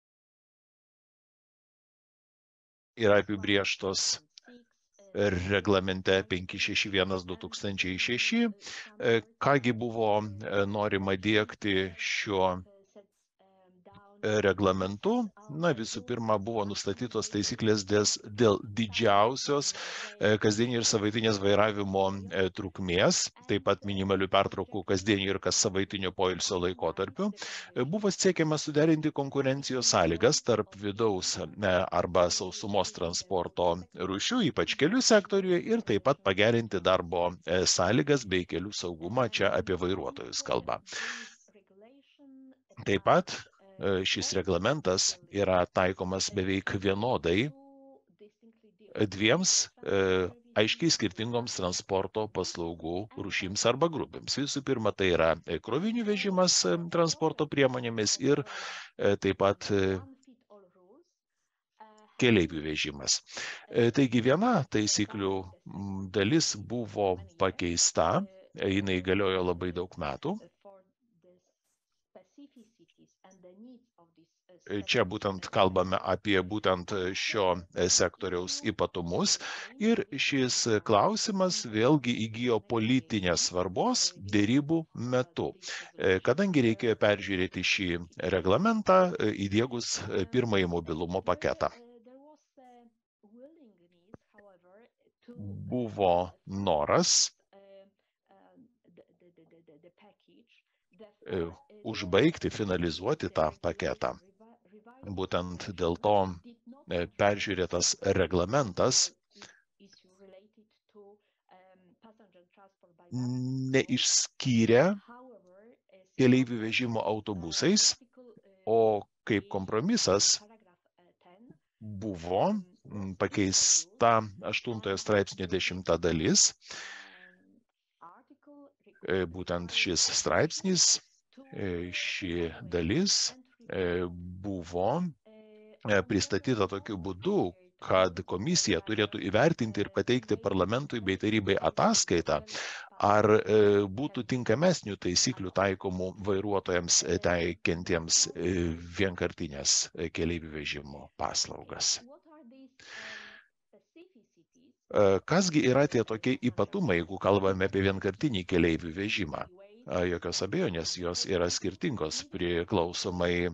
Yra apibrėžtos reglamente 561/2006, kągi buvo norima diegti šiuo reglamentu, visų pirma, buvo nustatytos taisyklės dėl didžiausios kasdienio ir savaitinės vairavimo trukmės, taip pat minimalių pertraukų kasdienio ir kassavaitinio poilsio laikotarpiu. Buvo siekiama suderinti konkurencijos sąlygas tarp vidaus arba sausumos transporto rūšių, ypač kelių sektoriuje, ir taip pat pagerinti darbo sąlygas bei kelių saugumą, čia apie vairuotojus kalba. Taip pat šis reglamentas yra taikomas beveik vienodai dviems aiškiai skirtingoms transporto paslaugų rūšims arba grupėms. Visų pirma, tai yra krovinių vežimas transporto priemonėmis ir taip pat keleivių vežimas. Taigi viena taisyklių dalis buvo pakeista, jinai galiojo labai daug metų. Čia būtent kalbame apie būtent šio sektoriaus ypatumus ir šis klausimas vėlgi įgijo politinės svarbos dėrybų metu, kadangi reikėjo peržiūrėti šį reglamentą įdiegus pirmąjį mobilumo paketą. Buvo noras užbaigti, finalizuoti tą paketą. Būtent dėl to peržiūrėtas reglamentas neišskyrė keleivių vežimo autobusais, o kaip kompromisas buvo pakeista 8 straipsnio 10 dalis. Būtent šis straipsnis, ši dalis buvo pristatyta tokiu būdu, kad komisija turėtų įvertinti ir pateikti parlamentui bei tarybai ataskaitą, ar būtų tinkamesnių taisyklių taikomų vairuotojams teikiantiems vienkartinės keleivių vežimo paslaugas. Kasgi yra tie tokie ypatumai, jeigu kalbame apie vienkartinį keleivių vežimą? Jokios abejonės, jos yra skirtingos, priklausomai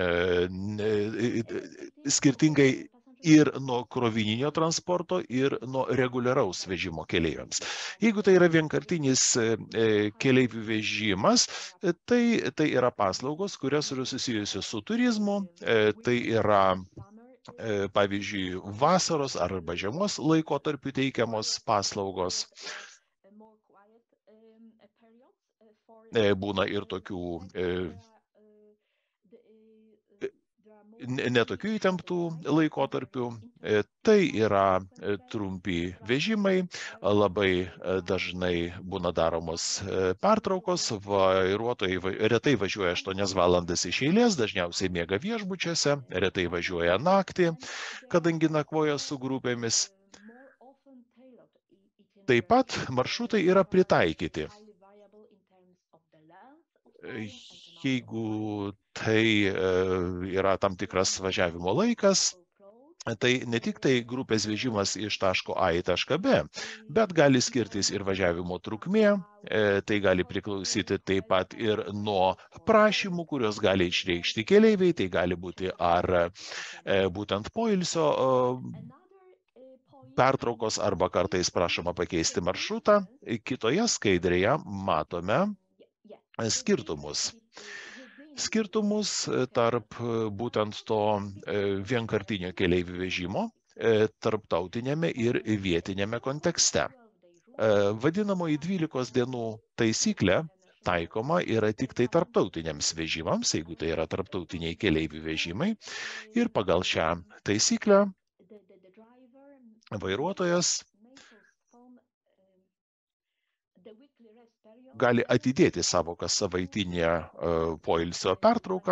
skirtingai ir nuo krovininio transporto, ir nuo reguliaraus vežimo keleiviams. Jeigu tai yra vienkartinis keleivių vežimas, tai yra paslaugos, kurios yra susijusios su turizmu, tai yra pavyzdžiui vasaros arba žiemos laikotarpiu teikiamos paslaugos. Būna ir tokių netokių įtemptų laikotarpių. Tai yra trumpi vežimai, labai dažnai būna daromos pertraukos, vairuotojai retai važiuoja 8 valandas iš eilės, dažniausiai miega viešbučiuose, retai važiuoja naktį, kadangi nakvoja su grupėmis. Taip pat maršrutai yra pritaikyti. Jeigu tai yra tam tikras važiavimo laikas, tai ne tik tai grupės vežimas iš taško A į tašką B, bet gali skirtis ir važiavimo trukmė, tai gali priklausyti taip pat ir nuo prašymų, kurios gali išreikšti keleiviai, tai gali būti ar būtent poilsio pertraukos arba kartais prašoma pakeisti maršrutą. Kitoje skaidrėje matome skirtumus. Skirtumus tarp būtent to vienkartinio keleivių vežimo tarptautinėme ir vietinėme kontekste. Vadinamoji 12 dienų taisyklė taikoma yra tik tai tarptautiniams vežimams, jeigu tai yra tarptautiniai keleivių vežimai. Ir pagal šią taisyklę vairuotojas gali atidėti savo kassavaitinę poilsio pertrauką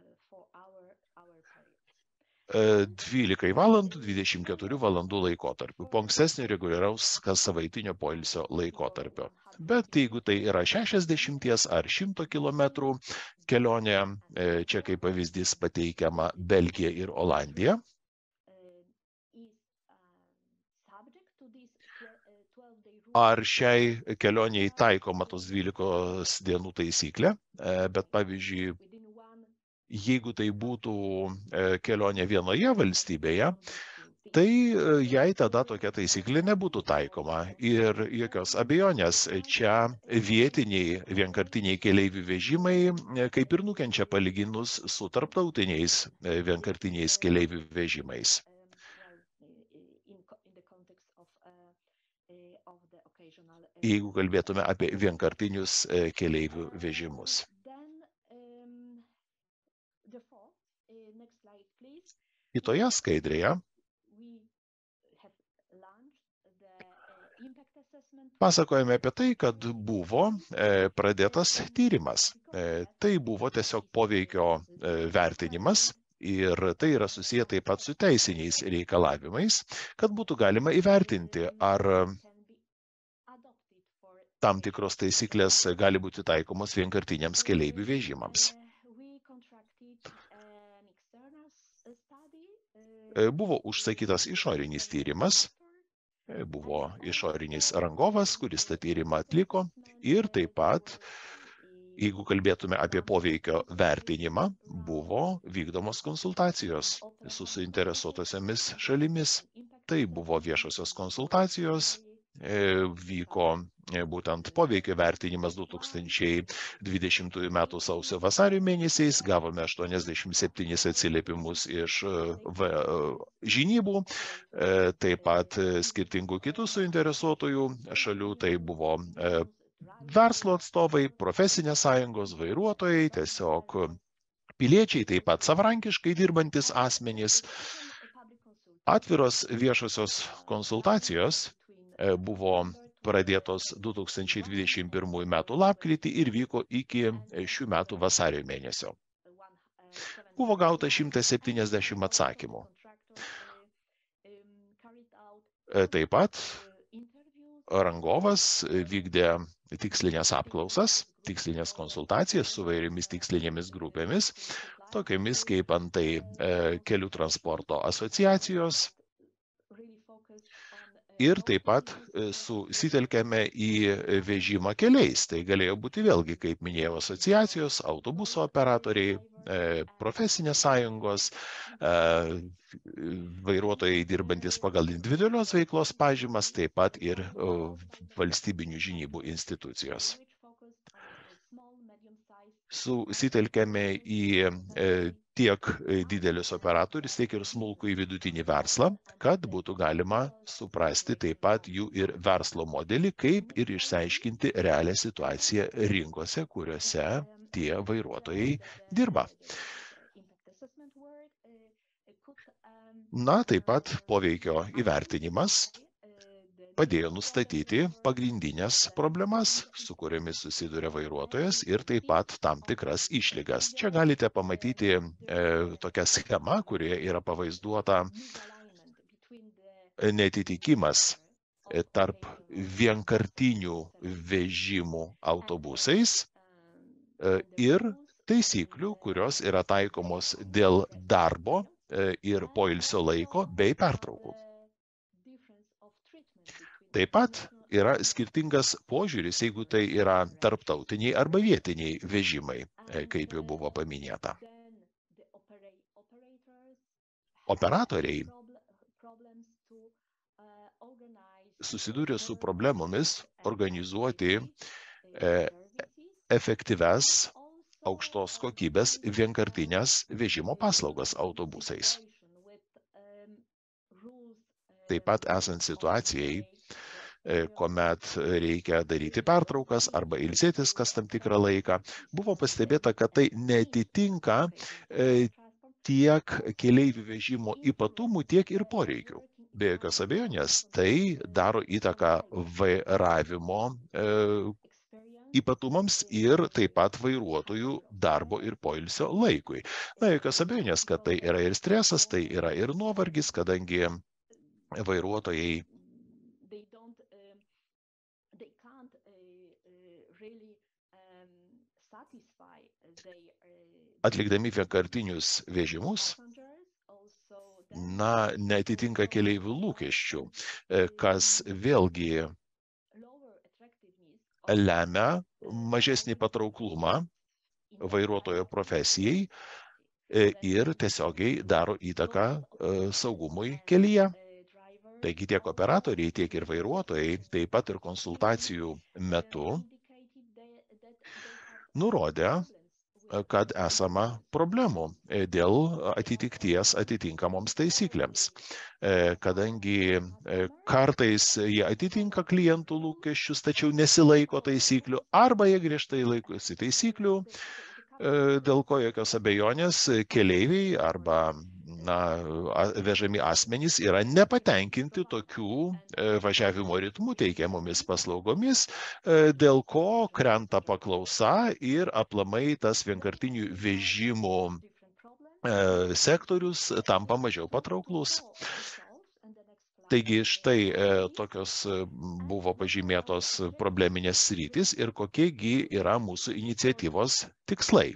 12 valandų 24 valandų laikotarpiu, po ankstesnio reguliaraus kassavaitinio poilsio laikotarpio. Bet jeigu tai yra 60 ar 100 km kelionė, čia kaip pavyzdys pateikiama Belgija ir Olandija, ar šiai kelioniai taikoma tos 12 dienų taisyklė, bet pavyzdžiui, jeigu tai būtų kelionė vienoje valstybėje, tai jai tada tokia taisyklė nebūtų taikoma. Ir jokios abejonės, čia vietiniai vienkartiniai keleivių vežimai kaip ir nukenčia palyginus su tarptautiniais vienkartiniais keleivių vežimais. Jeigu kalbėtume apie vienkartinius keleivių vežimus. Kitoje skaidrėje pasakojame apie tai, kad buvo pradėtas tyrimas. Tai buvo tiesiog poveikio vertinimas ir tai yra susiję taip pat su teisiniais reikalavimais, kad būtų galima įvertinti, ar tam tikros taisyklės gali būti taikomos vienkartiniams keleivių vežimams. Buvo užsakytas išorinis tyrimas, buvo išorinis rangovas, kuris tą tyrimą atliko ir taip pat, jeigu kalbėtume apie poveikio vertinimą, buvo vykdomos konsultacijos su suinteresuotosiomis šalimis. Tai buvo viešosios konsultacijos, vyko būtent poveikio vertinimas 2020 m. sausio vasario mėnesiais, gavome 87 atsiliepimus iš žinybų, taip pat skirtingų kitų suinteresuotųjų šalių, tai buvo verslo atstovai, profesinės sąjungos, vairuotojai, tiesiog piliečiai, taip pat savarankiškai dirbantis asmenys. Atviros viešosios konsultacijos buvo pradėtos 2021 m. lapkritį ir vyko iki šių metų vasario mėnesio. Buvo gauta 170 atsakymų. Taip pat rangovas vykdė tikslinės apklausas, tikslinės konsultacijas su vairiomis tikslinėmis grupėmis, tokiamis kaip antai kelių transporto asociacijos. Ir taip pat susitelkėme į vežimą keliais. Tai galėjo būti vėlgi, kaip minėjau, asociacijos, autobuso operatoriai, profesinės sąjungos, vairuotojai dirbantis pagal individualios veiklos pažymas, taip pat ir valstybinių žinybų institucijos. Susitelkėme į tiek didelius operatorius, tiek ir smulkų į vidutinį verslą, kad būtų galima suprasti taip pat jų ir verslo modelį, kaip ir išsiaiškinti realią situaciją rinkose, kuriuose tie vairuotojai dirba. Na, taip pat poveikio įvertinimas padėjo nustatyti pagrindinės problemas, su kuriomis susiduria vairuotojas ir taip pat tam tikras išlygas. Čia galite pamatyti tokią schemą, kurioje yra pavaizduota neatitikimas tarp vienkartinių vežimų autobusais ir taisyklių, kurios yra taikomos dėl darbo ir poilsio laiko bei pertraukų. Taip pat yra skirtingas požiūris, jeigu tai yra tarptautiniai arba vietiniai vežimai, kaip jau buvo paminėta. Operatoriai susidūrė su problemomis organizuoti efektyvias aukštos kokybės vienkartinės vežimo paslaugas autobusais. Taip pat esant situacijai, kuomet reikia daryti pertraukas arba ilsėtis kas tam tikrą laiką, buvo pastebėta, kad tai neatitinka tiek keleivių vežimo ypatumų, tiek ir poreikių. Be jokios abejonės, tai daro įtaką vairavimo ypatumams ir taip pat vairuotojų darbo ir poilsio laikui. Na, jokios abejonės, kad tai yra ir stresas, tai yra ir nuovargis, kadangi vairuotojai atlikdami vienkartinius vežimus, neatitinka keleivių lūkesčių, kas vėlgi lemia mažesnį patrauklumą vairuotojo profesijai ir tiesiogiai daro įtaką saugumui kelyje. Taigi tiek operatoriai, tiek ir vairuotojai, taip pat ir konsultacijų metu nurodė, kad esama problemų dėl atitikties atitinkamoms taisyklėms. Kadangi kartais jie atitinka klientų lūkesčius, tačiau nesilaiko taisyklių, arba jie griežtai laikosi taisyklių, dėl ko jokios abejonės keleiviai arba vežami asmenys yra nepatenkinti tokių važiavimo ritmų teikiamomis paslaugomis, dėl ko krenta paklausa ir aplamai tas vienkartinių vežimų sektorius tampa mažiau patrauklus. Taigi štai tokios buvo pažymėtos probleminės sritys ir kokiegi yra mūsų iniciatyvos tikslai.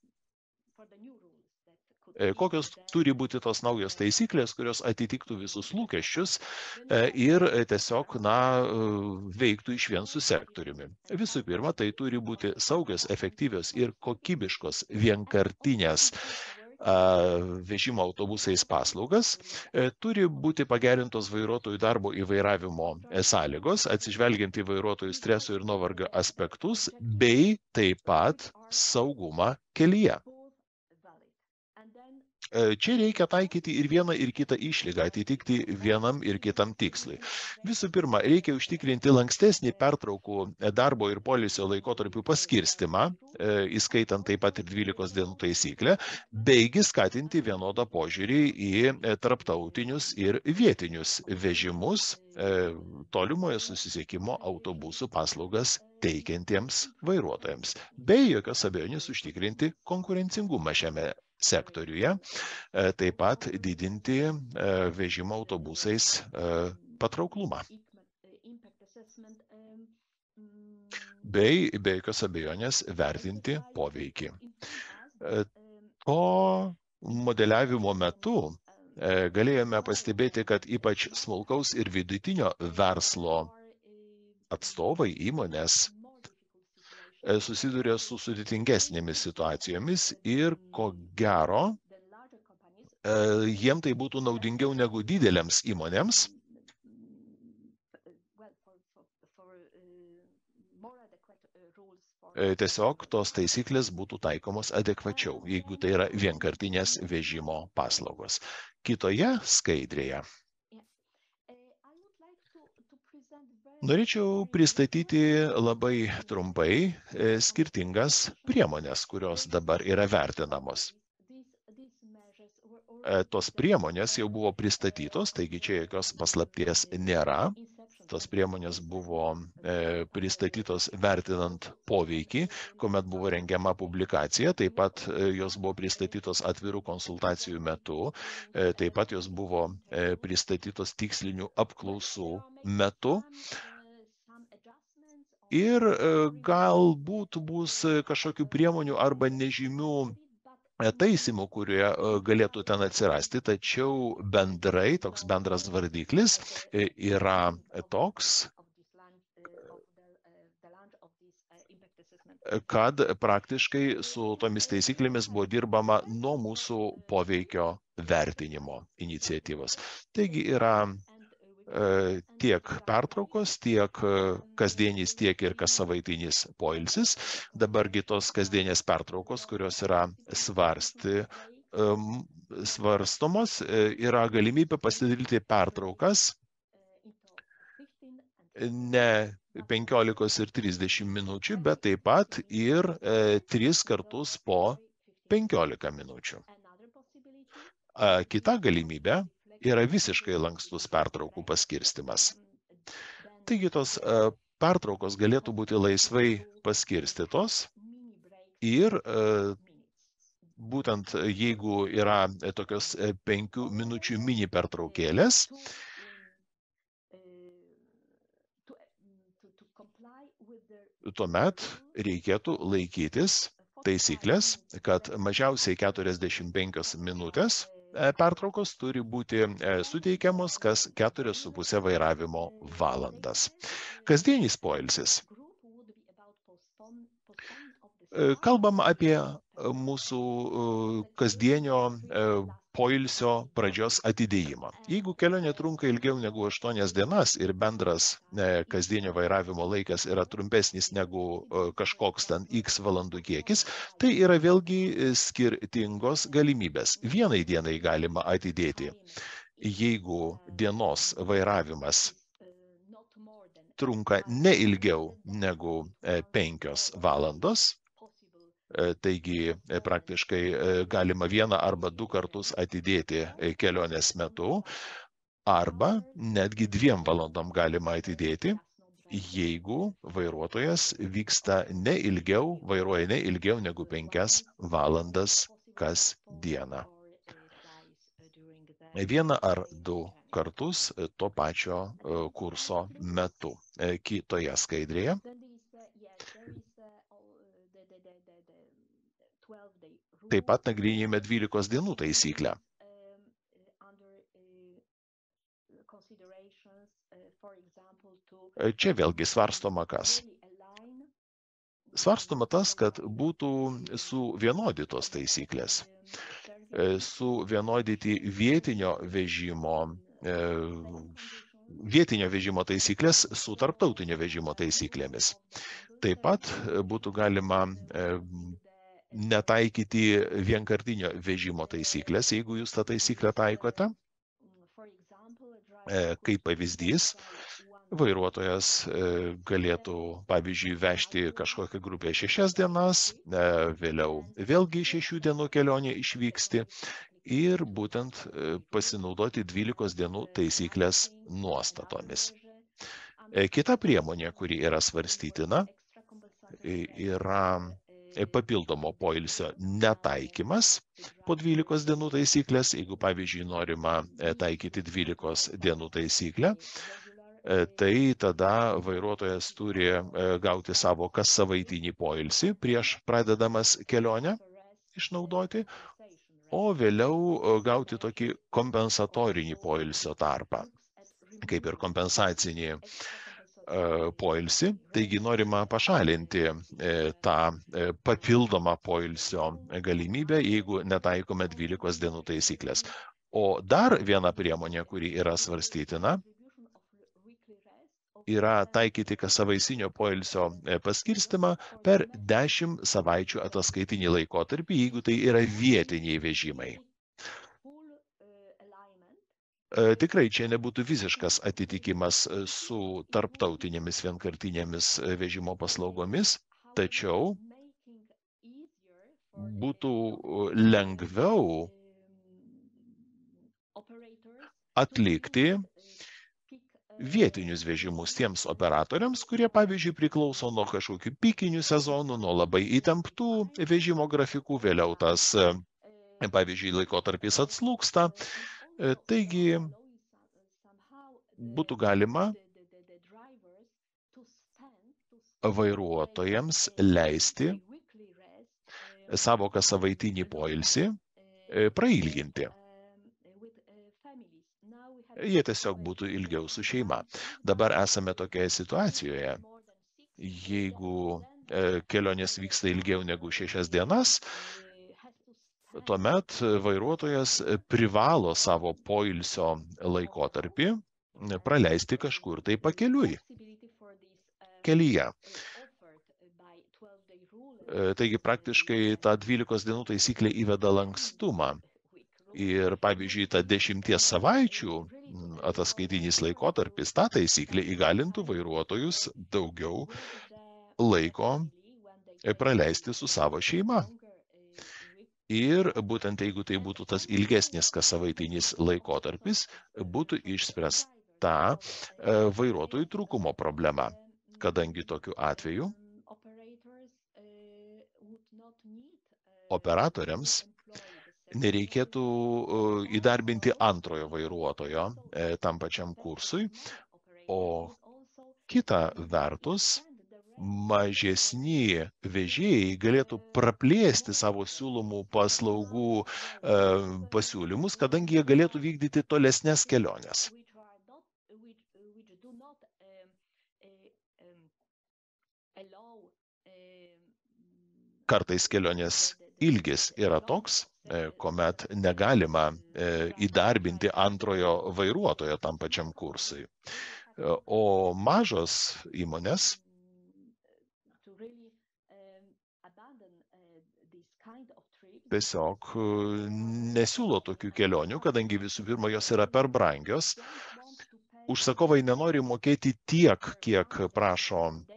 Kokios turi būti tos naujos taisyklės, kurios atitiktų visus lūkesčius ir tiesiog veiktų išvien su sektoriumi. Visų pirma, tai turi būti saugios, efektyvios ir kokybiškos vienkartinės vežimo autobusais paslaugas, turi būti pagerintos vairuotojų darbo įvairavimo sąlygos, atsižvelgiant į vairuotojų streso ir nuovargio aspektus, bei taip pat saugumą kelyje. Čia reikia taikyti ir vieną ir kitą išlygą, atitikti vienam ir kitam tikslui. Visų pirma, reikia užtikrinti lankstesnį pertraukų darbo ir poilsio laikotarpių paskirstimą, įskaitant taip pat ir 12 dienų taisyklę, beigi skatinti vienodą požiūrį į tarptautinius ir vietinius vežimus tolimojo susisiekimo autobusų paslaugas teikiantiems vairuotojams, bei jokios abejonės užtikrinti konkurencingumą šiame sektoriuje, taip pat didinti vežimo autobusais patrauklumą. Bei be jokios abejonės vertinti poveikį. To modeliavimo metu galėjome pastebėti, kad ypač smulkaus ir vidutinio verslo atstovai įmonės susiduria su sudėtingesnėmis situacijomis ir ko gero jiem tai būtų naudingiau negu didelėms įmonėms. Tiesiog tos taisyklės būtų taikomos adekvačiau, jeigu tai yra vienkartinės vežimo paslaugos. Kitoje skaidrėje norėčiau pristatyti labai trumpai skirtingas priemonės, kurios dabar yra vertinamos. Tos priemonės jau buvo pristatytos, taigi čia jokios paslapties nėra. Tos priemonės buvo pristatytos vertinant poveikį, kuomet buvo rengiama publikacija, taip pat jos buvo pristatytos atvirų konsultacijų metu, taip pat jos buvo pristatytos tikslinių apklausų metu. Ir galbūt bus kažkokių priemonių arba nežymių taisymų, kurie galėtų ten atsirasti, tačiau bendrai, toks bendras vardiklis yra toks, kad praktiškai su tomis taisyklėmis buvo dirbama nuo mūsų poveikio vertinimo iniciatyvos. Taigi yra tiek pertraukos, tiek kasdienis, tiek ir kas savaitinis poilsis. Dabargi tos kasdienės pertraukos, kurios yra svarstomos, yra galimybė pasidaryti pertraukas ne 15 ir 30 minučių, bet taip pat ir 3 kartus po 15 minučių. Kita galimybė yra visiškai lankstus pertraukų paskirstimas. Taigi tos pertraukos galėtų būti laisvai paskirstytos ir būtent jeigu yra tokios 5 minučių mini pertraukėlės, tuomet reikėtų laikytis taisyklės, kad mažiausiai 45 minutės pertraukos turi būti suteikiamos kas 4,5 vairavimo valandas. Kasdienis poilsis. Kalbam apie mūsų kasdienio poilsio pradžios atidėjimą. Jeigu kelionė trunka ilgiau negu 8 dienas ir bendras kasdienio vairavimo laikas yra trumpesnis negu kažkoks ten X valandų kiekis, tai yra vėlgi skirtingos galimybės. Vienai dienai galima atidėti, jeigu dienos vairavimas trunka ne ilgiau negu 5 valandos, taigi praktiškai galima 1 arba 2 kartus atidėti kelionės metu, arba netgi 2 valandom galima atidėti, jeigu vairuotojas vairuoja ne ilgiau negu 5 valandas kas dieną. 1 ar 2 kartus to pačio kurso metu. Kitoje skaidrėje. Taip pat nagrinėjame 12 dienų taisyklę. Čia vėlgi svarstoma kas. Svarstoma tas, kad būtų suvienodytos taisyklės. Suvienodyti vietinio vežimo taisyklės su tarptautinio vežimo taisyklėmis. Taip pat būtų galima netaikyti vienkartinio vežimo taisyklės, jeigu jūs tą taisyklę taikote. Kaip pavyzdys, vairuotojas galėtų, pavyzdžiui, vežti kažkokią grupę 6 dienas, vėliau vėlgi 6 dienų kelionė išvyksti ir būtent pasinaudoti 12 dienų taisyklės nuostatomis. Kita priemonė, kuri yra svarstytina, yra papildomo poilsio netaikymas po 12 dienų taisyklės. Jeigu, pavyzdžiui, norima taikyti 12 dienų taisyklę, tai tada vairuotojas turi gauti savo kas savaitinį poilsį prieš pradedamas kelionę išnaudoti, o vėliau gauti tokį kompensatorinį poilsio tarpą, kaip ir kompensacinį poilsį. Taigi norima pašalinti tą papildomą poilsio galimybę, jeigu netaikome 12 dienų taisyklės. O dar viena priemonė, kuri yra svarstytina, yra taikyti kassavaisinio poilsio paskirstimą per 10 savaičių ataskaitinį laikotarpį, jeigu tai yra vietiniai vežimai. Tikrai čia nebūtų visiškas atitikimas su tarptautinėmis vienkartinėmis vežimo paslaugomis, tačiau būtų lengviau atlikti vietinius vežimus tiems operatoriams, kurie, pavyzdžiui, priklauso nuo kažkokių pikinių sezonų, nuo labai įtemptų vežimo grafikų, vėliau tas, pavyzdžiui, laikotarpis atslūgsta. Taigi būtų galima vairuotojams leisti savo kassavaitinį poilsį prailginti. Jie tiesiog būtų ilgiau su šeima. Dabar esame tokioje situacijoje. Jeigu kelionės vyksta ilgiau negu 6 dienas, tuomet vairuotojas privalo savo poilsio laikotarpį praleisti kažkur tai pakeliui, kelyje. Taigi praktiškai ta 12 dienų taisyklė įveda lankstumą. Ir pavyzdžiui, ta 10 savaičių ataskaitinis laikotarpis, ta taisyklė įgalintų vairuotojus daugiau laiko praleisti su savo šeima. Ir būtent jeigu tai būtų tas ilgesnis kassavaitinis laikotarpis, būtų išspręsta vairuotojų trūkumo problema, kadangi tokiu atveju operatoriams nereikėtų įdarbinti antrojo vairuotojo tam pačiam kursui, o kita vertus, mažesni vežėjai galėtų praplėsti savo siūlomų paslaugų pasiūlymus, kadangi jie galėtų vykdyti tolesnės keliones. Kartais kelionės ilgis yra toks, kuomet negalima įdarbinti antrojo vairuotojo tam pačiam kursui. O mažos įmonės tiesiog nesiūlo tokių kelionių, kadangi visų pirma jos yra per brangios. Užsakovai nenori mokėti tiek, kiek prašo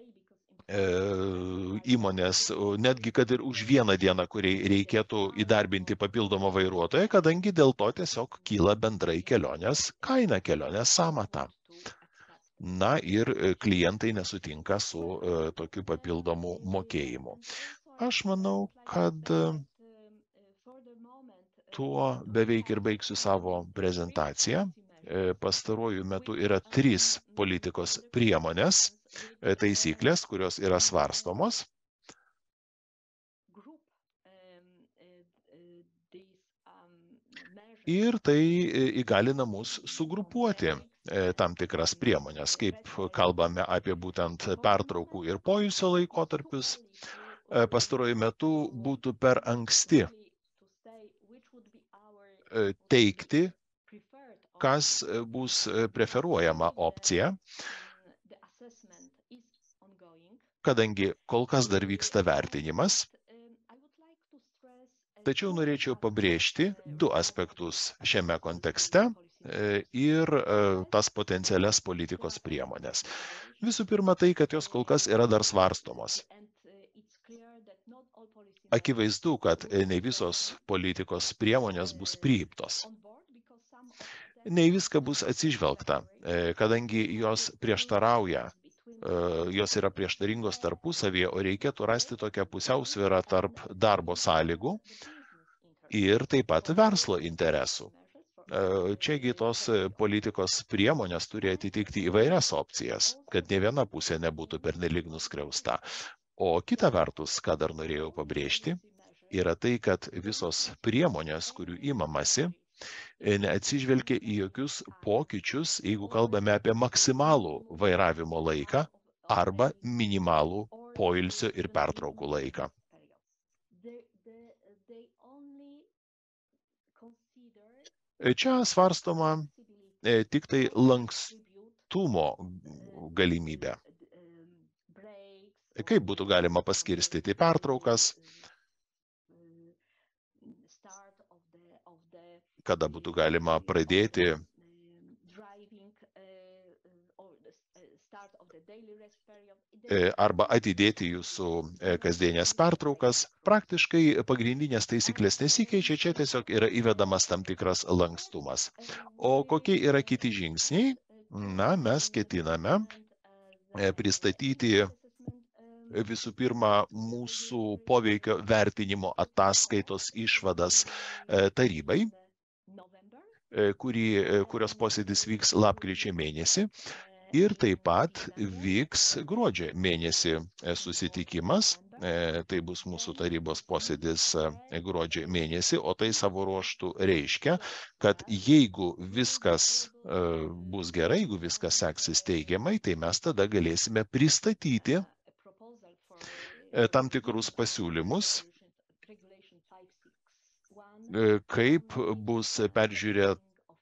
įmonės, netgi kad ir už vieną dieną, kuriai reikėtų įdarbinti papildomą vairuotoją, kadangi dėl to tiesiog kyla bendrai kelionės kaina, kelionės sąmata. Na ir klientai nesutinka su tokiu papildomu mokėjimu. Aš manau, kad tuo beveik ir baigsiu savo prezentaciją. Pastaruoju metu yra 3 politikos priemonės, taisyklės, kurios yra svarstomos. Ir tai įgalina mus sugrupuoti tam tikras priemonės, kaip kalbame apie būtent pertraukų ir poilsio laikotarpius. Pastaruoju metu būtų per anksti teikti, kas bus preferuojama opcija, kadangi kol kas dar vyksta vertinimas. Tačiau norėčiau pabrėžti 2 aspektus šiame kontekste ir tas potencialias politikos priemonės. Visų pirma, tai, kad jos kol kas yra dar svarstomos. Akivaizdu, kad ne visos politikos priemonės bus priimtos. Ne viską bus atsižvelgta, kadangi jos prieštarauja, jos yra prieštaringos tarpusavyje, o reikėtų rasti tokią pusiausvyrą tarp darbo sąlygų ir taip pat verslo interesų. Čiagi tos politikos priemonės turi atitikti įvairias opcijas, kad ne viena pusė nebūtų pernelyg nuskriausta. O kita vertus, ką dar norėjau pabrėžti, yra tai, kad visos priemonės, kurių imamasi, neatsižvelgia į jokius pokyčius, jeigu kalbame apie maksimalų vairavimo laiką arba minimalų poilsio ir pertraukų laiką. Čia svarstoma tik tai lankstumo galimybė. Kaip būtų galima paskirstyti pertraukas, kada būtų galima pradėti arba atidėti jūsų kasdienės pertraukas. Praktiškai pagrindinės taisyklės nesikeičia, čia tiesiog yra įvedamas tam tikras lankstumas. O kokie yra kiti žingsniai? Na, mes ketiname pristatyti visų pirma mūsų poveikio vertinimo ataskaitos išvadas tarybai, kurios posėdis vyks lapkričio mėnesį. Ir taip pat vyks gruodžio mėnesį susitikimas, tai bus mūsų tarybos posėdis gruodžio mėnesį, o tai savo ruožtų reiškia, kad jeigu viskas bus gerai, jeigu viskas seksis teigiamai, tai mes tada galėsime pristatyti tam tikrus pasiūlymus, kaip bus peržiūrėtas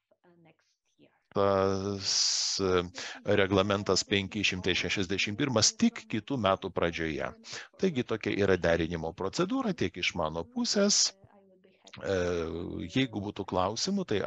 reglamentas 561 tik kitų metų pradžioje. Taigi tokia yra derinimo procedūra tiek iš mano pusės. Jeigu būtų klausimų, tai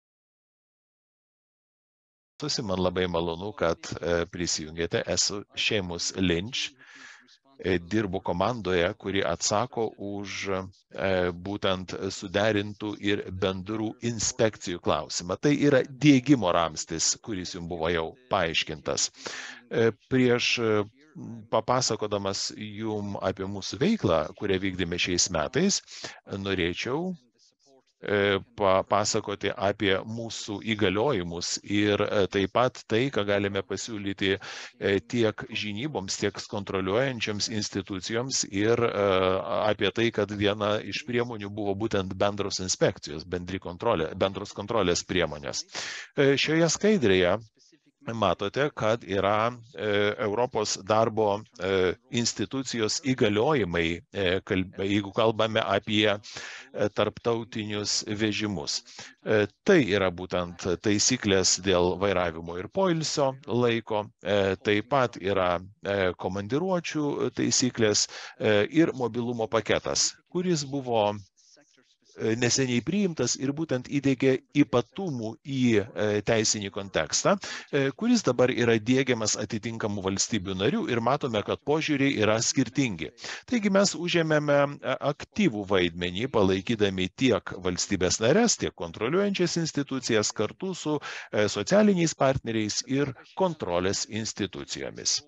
man labai malonu, kad prisijungėte. Esu Seamus Lynch. Dirbu komandoje, kuri atsako už būtent suderintų ir bendrų inspekcijų klausimą. Tai yra diegimo ramstis, kuris jums buvo jau paaiškintas. Prieš papasakodamas jums apie mūsų veiklą, kurią vykdėme šiais metais, norėčiau papasakoti apie mūsų įgaliojimus ir taip pat tai, ką galime pasiūlyti tiek žinyboms, tiek kontroliuojančiams institucijoms ir apie tai, kad viena iš priemonių buvo būtent bendros inspekcijos, bendros kontrolės priemonės. Šioje skaidrėje matote, kad yra Europos darbo institucijos įgaliojimai, jeigu kalbame apie tarptautinius vežimus. Tai yra būtent taisyklės dėl vairavimo ir poilsio laiko, taip pat yra komandiruočių taisyklės ir mobilumo paketas, kuris buvo neseniai priimtas ir būtent įteikė ypatumų į teisinį kontekstą, kuris dabar yra diegiamas atitinkamų valstybių narių ir matome, kad požiūriai yra skirtingi. Taigi mes užėmėme aktyvų vaidmenį, palaikydami tiek valstybės narės, tiek kontroliuojančias institucijas kartu su socialiniais partneriais ir kontrolės institucijomis.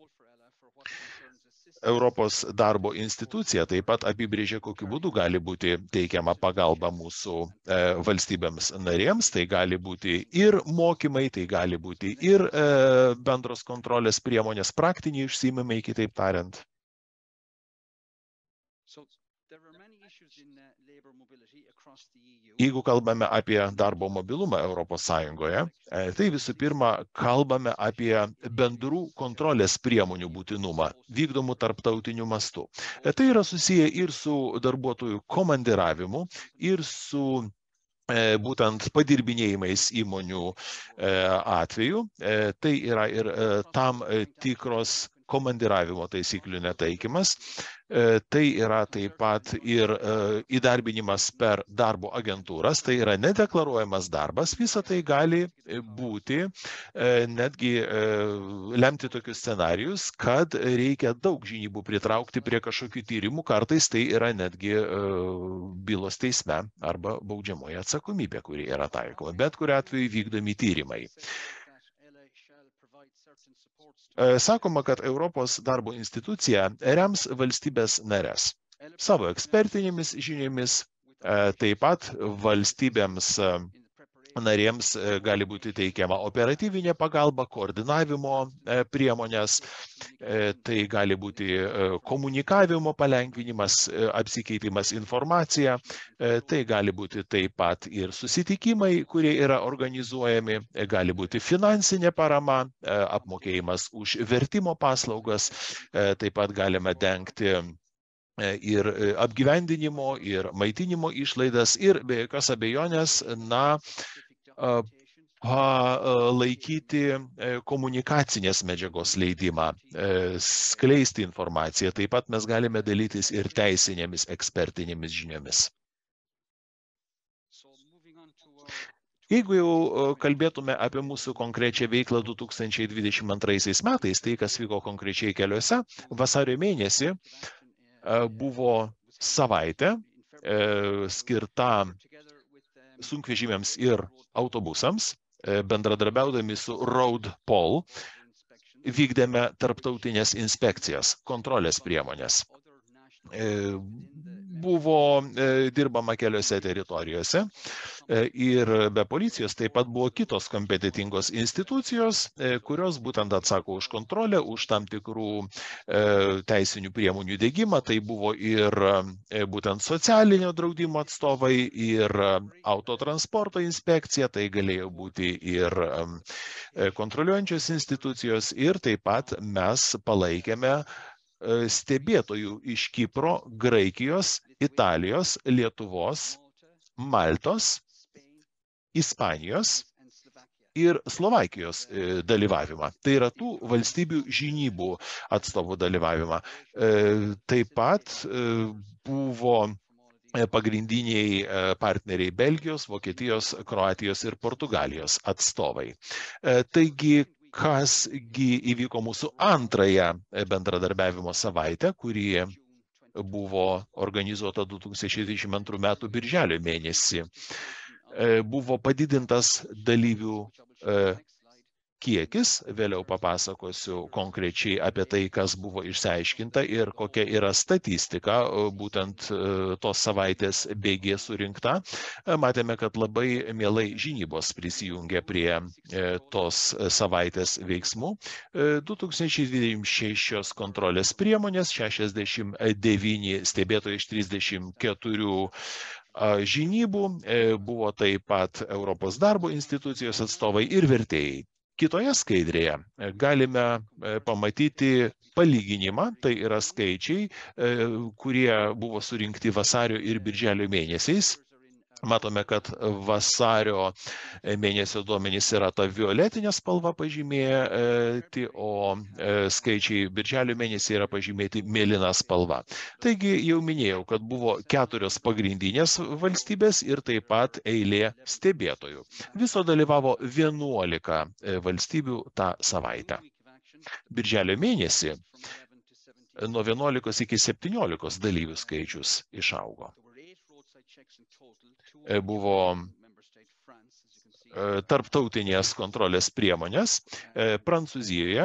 Europos darbo institucija taip pat apibrėžė, kokiu būdu gali būti teikiama pagalba mūsų valstybėms narėms. Tai gali būti ir mokymai, tai gali būti ir bendros kontrolės priemonės, praktiniai užsiėmimai, kitaip tariant. Jeigu kalbame apie darbo mobilumą Europos Sąjungoje, tai visų pirma kalbame apie bendrų kontrolės priemonių būtinumą vykdomų tarptautiniu mastu. Tai yra susiję ir su darbuotojų komandiravimu, ir su būtent padirbinėjimais įmonių atveju. Tai yra ir tam tikros komandiravimo taisyklių netaikymas. Tai yra taip pat ir įdarbinimas per darbo agentūras, tai yra nedeklaruojamas darbas, visa tai gali būti netgi lemti tokius scenarijus, kad reikia daug žinybų pritraukti prie kažkokių tyrimų, kartais tai yra netgi bylos teisme arba baudžiamoji atsakomybė, kuri yra taikoma, bet kuriuo atveju vykdomi tyrimai. Sakoma, kad Europos darbo institucija rems valstybės nares savo ekspertinėmis žiniomis, taip pat valstybėms narėms gali būti teikiama operatyvinė pagalba, koordinavimo priemonės, tai gali būti komunikavimo palengvinimas, apsikeitimas informacija, tai gali būti taip pat ir susitikimai, kurie yra organizuojami, gali būti finansinė parama, apmokėjimas už vertimo paslaugas, taip pat galime dengti ir apgyvendinimo, ir maitinimo išlaidas, ir be jokios abejonės, laikyti komunikacinės medžiagos leidimą, skleisti informaciją. Taip pat mes galime dalytis ir teisinėmis ekspertinėmis žiniomis. Jeigu jau kalbėtume apie mūsų konkrečią veiklą 2022 metais, tai kas vyko konkrečiai keliuose, vasario mėnesį buvo savaitė skirta sunkvežimiams ir autobusams, bendradarbiaudami su RoadPol, vykdėme tarptautinės inspekcijas, kontrolės priemonės. Buvo dirbama keliose teritorijose ir be policijos taip pat buvo kitos kompetitingos institucijos, kurios būtent atsako už kontrolę, už tam tikrų teisinių priemonių dėgymą. Tai buvo ir būtent socialinio draudimo atstovai, ir autotransporto inspekcija, tai galėjo būti ir kontroliuojančios institucijos, ir taip pat mes palaikėme stebėtojų iš Kipro, Graikijos, Italijos, Lietuvos, Maltos, Ispanijos ir Slovakijos dalyvavimą. Tai yra tų valstybių žinybų atstovų dalyvavimą. Taip pat buvo pagrindiniai partneriai Belgijos, Vokietijos, Kroatijos ir Portugalijos atstovai. Taigi, kasgi įvyko mūsų antrąją bendradarbiavimo savaitę, kuri buvo organizuota 2022 metų birželio mėnesį. Buvo padidintas dalyvių kiekis, vėliau papasakosiu konkrečiai apie tai, kas buvo išsiaiškinta ir kokia yra statistika būtent tos savaitės bėgyje surinkta. Matėme, kad labai mielai žinybos prisijungė prie tos savaitės veiksmų. 2026 kontrolės priemonės, 69 stebėtojai iš 34 žinybų, buvo taip pat Europos darbo institucijos atstovai ir vertėjai. Kitoje skaidrėje galime pamatyti palyginimą, tai yra skaičiai, kurie buvo surinkti vasario ir birželio mėnesiais. Matome, kad vasario mėnesio duomenys yra ta violetinė spalva pažymėti, o skaičiai birželio mėnesį yra pažymėti mėlyna spalva. Taigi jau minėjau, kad buvo 4 pagrindinės valstybės ir taip pat eilė stebėtojų. Viso dalyvavo 11 valstybių tą savaitę. Birželio mėnesį nuo 11 iki 17 dalyvių skaičius išaugo. Buvo tarptautinės kontrolės priemonės. Prancūzijoje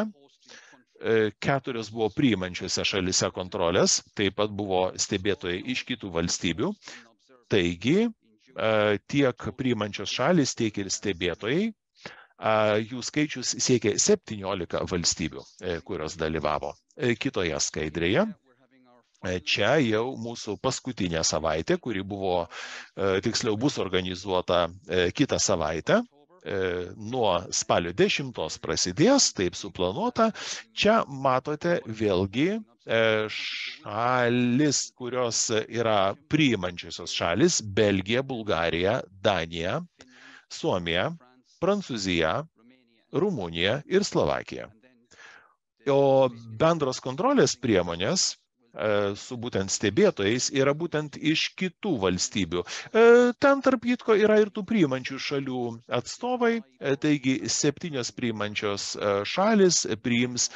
4 buvo priimančiose šalise kontrolės, taip pat buvo stebėtojai iš kitų valstybių. Taigi, tiek priimančios šalis, tiek ir stebėtojai, jų skaičius siekia 17 valstybių, kurios dalyvavo. Kitoje skaidrėje. Čia jau mūsų paskutinė savaitė, kuri buvo, tiksliau bus organizuota kitą savaitę, nuo spalio 10 prasidės, taip suplanuota. Čia matote vėlgi šalis, kurios yra priimančiosios šalis: Belgija, Bulgarija, Danija, Suomija, Prancūzija, Rumunija ir Slovakija. O bendros kontrolės priemonės su būtent stebėtojais yra būtent iš kitų valstybių. Ten tarp kitko yra ir tų priimančių šalių atstovai, taigi 7 priimančios šalis priims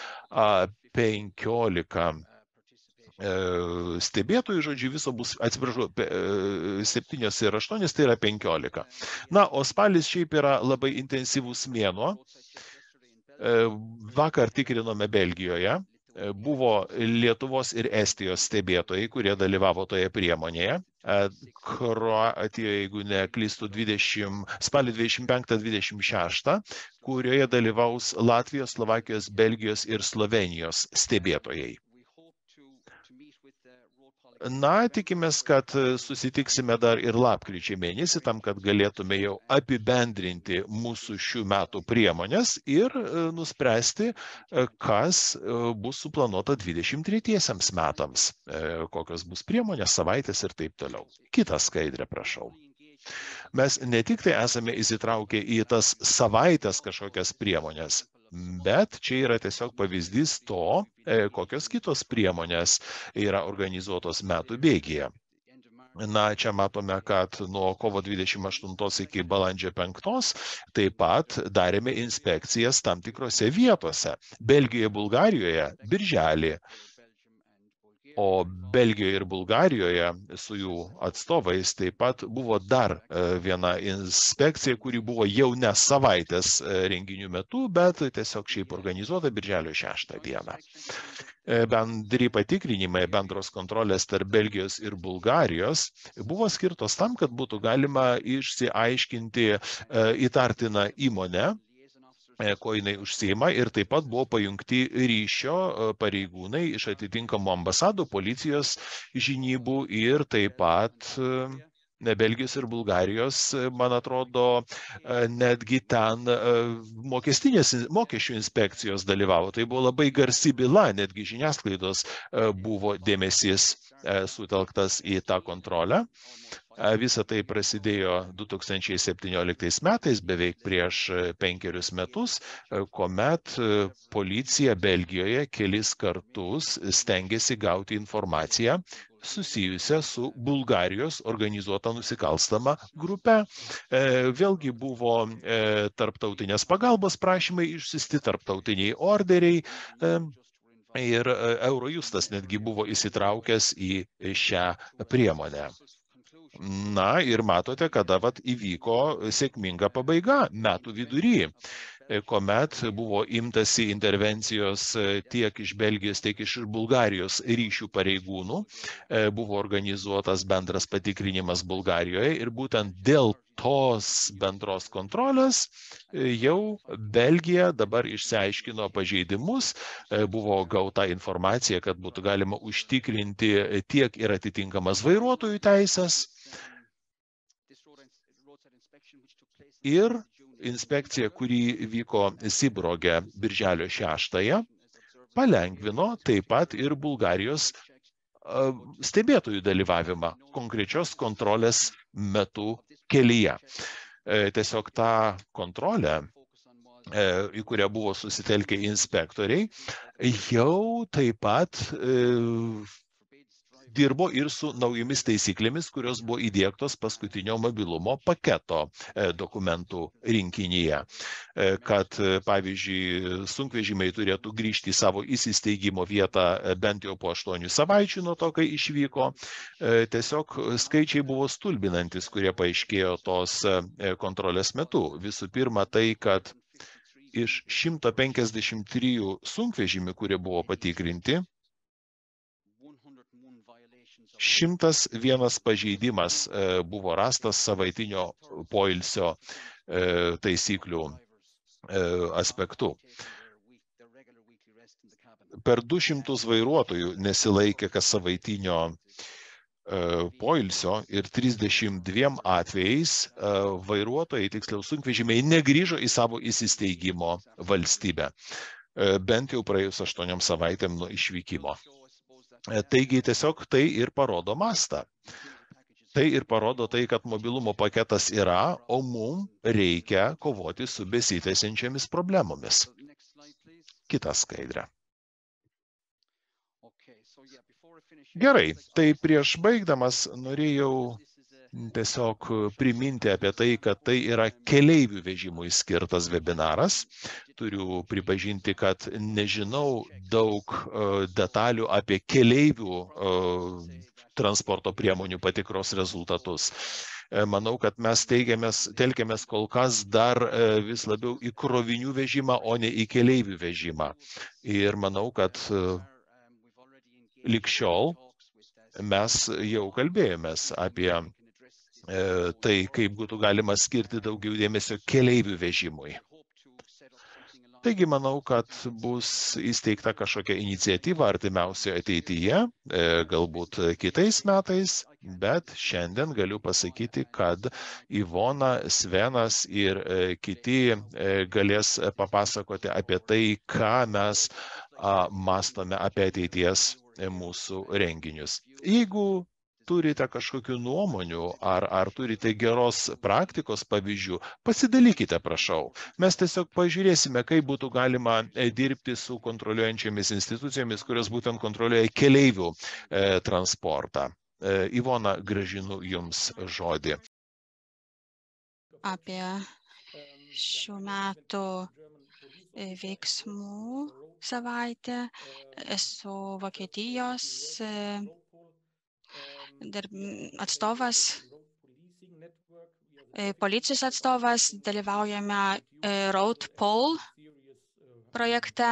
15 stebėtojų, žodžiu, viso bus, atsiprašau, 7 ir 8, tai yra 15. Na, o spalis šiaip yra labai intensyvus mėnuo. Vakar tikrinome Belgijoje. Buvo Lietuvos ir Estijos stebėtojai, kurie dalyvavo toje priemonėje. Kroatijoje, jeigu neklystu, spalio 25-26, kurioje dalyvaus Latvijos, Slovakijos, Belgijos ir Slovenijos stebėtojai. Na, tikimės, kad susitiksime dar ir lapkričio mėnesį, tam, kad galėtume jau apibendrinti mūsų šių metų priemonės ir nuspręsti, kas bus suplanuota 23 metams, kokios bus priemonės, savaitės ir taip toliau. Kitą skaidrę, prašau. Mes ne tik tai esame įsitraukę į tas savaitės kažkokias priemonės, bet čia yra tiesiog pavyzdys to, kokios kitos priemonės yra organizuotos metų bėgyje. Na, čia matome, kad nuo kovo 28 iki balandžio 5 taip pat darėme inspekcijas tam tikrose vietose. Belgijoje, Bulgarijoje birželį. O Belgijoje ir Bulgarijoje su jų atstovais taip pat buvo dar viena inspekcija, kuri buvo jau ne savaitės renginių metu, bet tiesiog šiaip organizuota birželio 6 dieną. Bendri patikrinimai, bendros kontrolės tarp Belgijos ir Bulgarijos buvo skirtos tam, kad būtų galima išsiaiškinti įtartiną įmonę, ko jinai užsiima, ir taip pat buvo pajungti ryšio pareigūnai iš atitinkamų ambasadų, policijos žinybų ir taip pat Belgijos ir Bulgarijos, man atrodo, netgi ten mokesčių inspekcijos dalyvavo. Tai buvo labai garsi byla, netgi žiniasklaidos buvo dėmesys sutelktas į tą kontrolę. Visa tai prasidėjo 2017 metais, beveik prieš 5 metus, kuomet policija Belgijoje kelis kartus stengiasi gauti informaciją susijusią su Bulgarijos organizuota nusikalstama grupe. Vėlgi buvo tarptautinės pagalbos prašymai išsiųsti, tarptautiniai orderiai. Ir Eurojustas netgi buvo įsitraukęs į šią priemonę. Na ir matote, kada įvyko sėkminga pabaiga metų vidury, kuomet buvo imtasi intervencijos tiek iš Belgijos, tiek iš Bulgarijos ryšių pareigūnų. Buvo organizuotas bendras patikrinimas Bulgarijoje ir būtent dėl tos bendros kontrolės jau Belgija dabar išsiaiškino pažeidimus, buvo gauta informacija, kad būtų galima užtikrinti tiek ir atitinkamas vairuotojų teisės. Ir inspekcija, kuri vyko Sibroge birželio 6-ąją, palengvino taip pat ir Bulgarijos stebėtojų dalyvavimą konkrečios kontrolės metu kelyje. Tiesiog tą kontrolę, į kurią buvo susitelkę inspektoriai, jau taip pat dirbo ir su naujomis taisyklėmis, kurios buvo įdėktos paskutinio mobilumo paketo dokumentų rinkinyje. Kad, pavyzdžiui, sunkvežimiai turėtų grįžti į savo įsisteigimo vietą bent jau po 8 savaičių nuo to, kai išvyko. Tiesiog skaičiai buvo stulbinantis, kurie paaiškėjo tos kontrolės metu. Visų pirma, tai, kad iš 153 sunkvežimių, kurie buvo patikrinti, 101 pažeidimas buvo rastas savaitinio poilsio taisyklių aspektu. Per 200 vairuotojų nesilaikė kas savaitinio poilsio ir 32 atvejais vairuotojai, tiksliau sunkvežimiai, negrįžo į savo įsisteigimo valstybę, bent jau praėjus 8 savaitėm nuo išvykimo. Taigi tiesiog tai ir parodo mastą. Tai ir parodo tai, kad mobilumo paketas yra, o mums reikia kovoti su besitęsiančiamis problemomis. Kita skaidrė. Gerai, tai prieš baigdamas norėjau tiesiog priminti apie tai, kad tai yra keleivių vežimui skirtas webinaras. Turiu pripažinti, kad nežinau daug detalių apie keleivių transporto priemonių patikros rezultatus. Manau, kad mes telkiamės kol kas dar vis labiau į krovinių vežimą, o ne į keleivių vežimą. Ir manau, kad lig šiol mes jau kalbėjomės apie tai, kaip būtų galima skirti daugiau dėmesio keleivių vežimui. Taigi manau, kad bus įsteigta kažkokia iniciatyva artimiausioje ateityje, galbūt kitais metais, bet šiandien galiu pasakyti, kad Ivona, Svenas ir kiti galės papasakoti apie tai, ką mes mąstome apie ateities mūsų renginius. Jeigu turite kažkokių nuomonių ar turite geros praktikos pavyzdžių, pasidalykite, prašau. Mes tiesiog pažiūrėsime, kaip būtų galima dirbti su kontroliuojančiamis institucijomis, kurios būtent kontroliuoja keleivių transportą. Ivona, grąžinu Jums žodį. Apie šių metų veiksmų savaitę esu Vokietijos atstovas, policijos atstovas, dalyvaujame RoadPol projekte.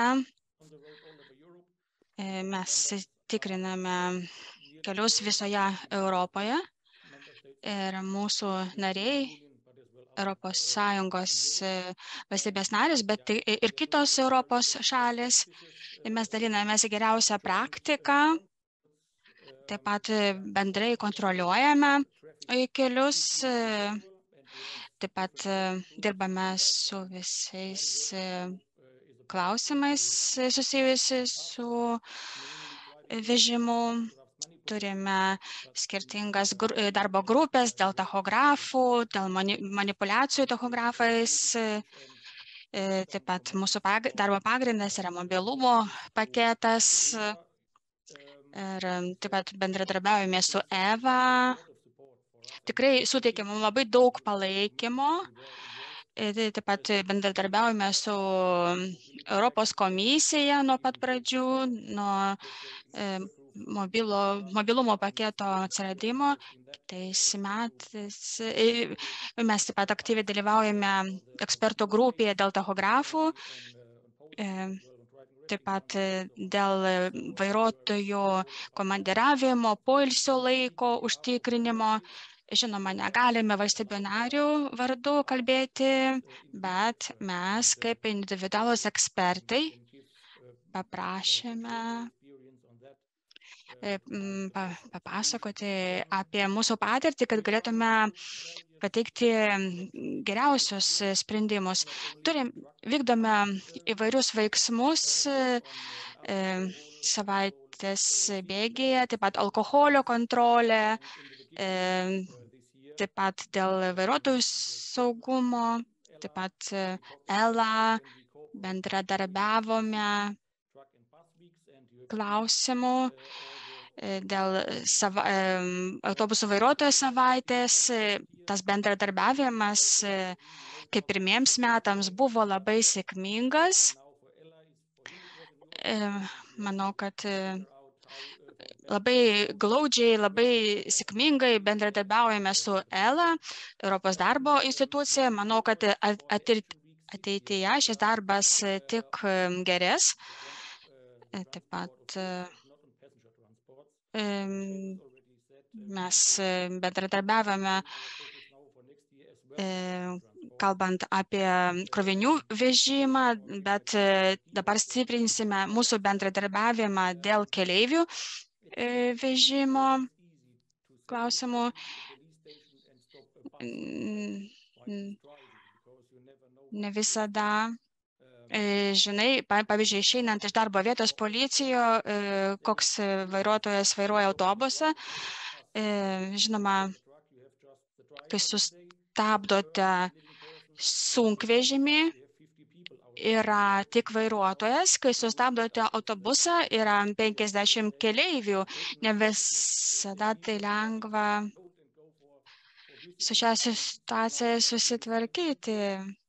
Mes tikriname kelius visoje Europoje ir mūsų nariai, ES valstybės narės, bet ir kitos Europos šalės. Mes dalinamės geriausią praktiką. Taip pat bendrai kontroliuojame kelius, taip pat dirbame su visais klausimais susijusiais su vežimu. Turime skirtingas darbo grupės dėl tachografų, dėl manipulacijų tachografais. Taip pat mūsų darbo pagrindas yra mobilumo paketas. Ir taip pat bendradarbiaujame su EVA. Tikrai suteikiame labai daug palaikymo. Taip pat bendradarbiaujame su Europos komisija nuo pat pradžių, nuo mobilumo paketo atsiradimo. Kitais metais mes taip pat aktyviai dalyvaujame ekspertų grupėje dėl tachografų. Taip pat dėl vairuotojų komandiravimo, poilsio laiko užtikrinimo. Žinoma, negalime valstybių narių vardu kalbėti, bet mes kaip individualūs ekspertai paprašėme papasakoti apie mūsų patirtį, kad galėtume pateikti geriausius sprendimus. Vykdome įvairius veiksmus savaitės bėgėje, taip pat alkoholio kontrolė, taip pat dėl vairuotojų saugumo, taip pat ELA bendradarbiavome klausimų dėl autobusų vairuotojo savaitės. Tas bendradarbiavimas, kaip pirmiems metams, buvo labai sėkmingas. Manau, kad labai glaudžiai, labai sėkmingai bendradarbiaujame su ELA, Europos darbo institucija. Manau, kad ateityje šis darbas tik gerės. Taip pat mes bendradarbiavome, kalbant apie krovinių vežimą, bet dabar stiprinsime mūsų bendradarbiavimą dėl keleivių vežimo klausimų. Ne visada, žinai, pavyzdžiui, išeinant iš darbo vietos policijoje, koks vairuotojas vairuoja autobusą. Žinoma, kai sustabdote sunkvežimį, yra tik vairuotojas, kai sustabdote autobusą, yra 50 keleivių. Ne visada tai lengva su šią situaciją susitvarkyti.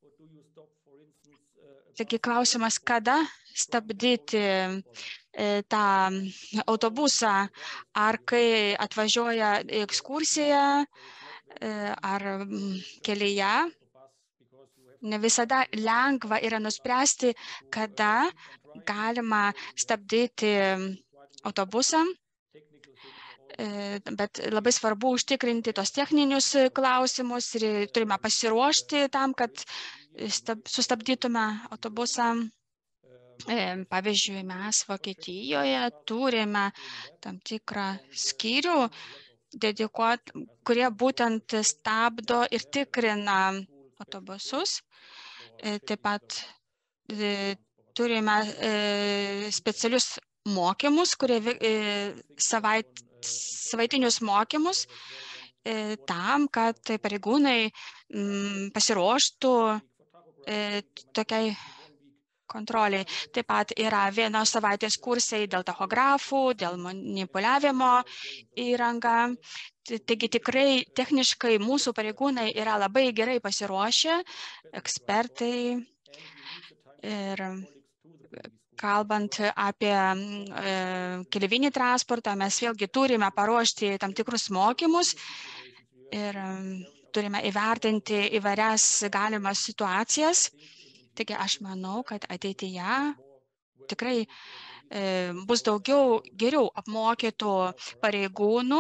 Taigi klausimas, kada stabdyti tą autobusą, ar kai atvažiuoja į ekskursiją, ar kelyje. Ne visada lengva yra nuspręsti, kada galima stabdyti autobusą, bet labai svarbu užtikrinti tos techninius klausimus ir turime pasiruošti tam, kad sustabdytume autobusą. Pavyzdžiui, mes Vokietijoje turime tam tikrą skyrių, kurie būtent stabdo ir tikrina autobusus. Taip pat turime specialius mokymus, savaitinius mokymus tam, kad pareigūnai pasiruoštų tokiai kontroliai. Taip pat yra vienos savaitės kursai dėl tachografų, dėl manipuliavimo įranga. Taigi tikrai techniškai mūsų pareigūnai yra labai gerai pasiruošę, ekspertai. Ir kalbant apie keleivinį transportą, mes vėlgi turime paruošti tam tikrus mokymus ir turime įvertinti įvairias galimas situacijas. Taigi aš manau, kad ateityje tikrai bus daugiau geriau apmokytų pareigūnų.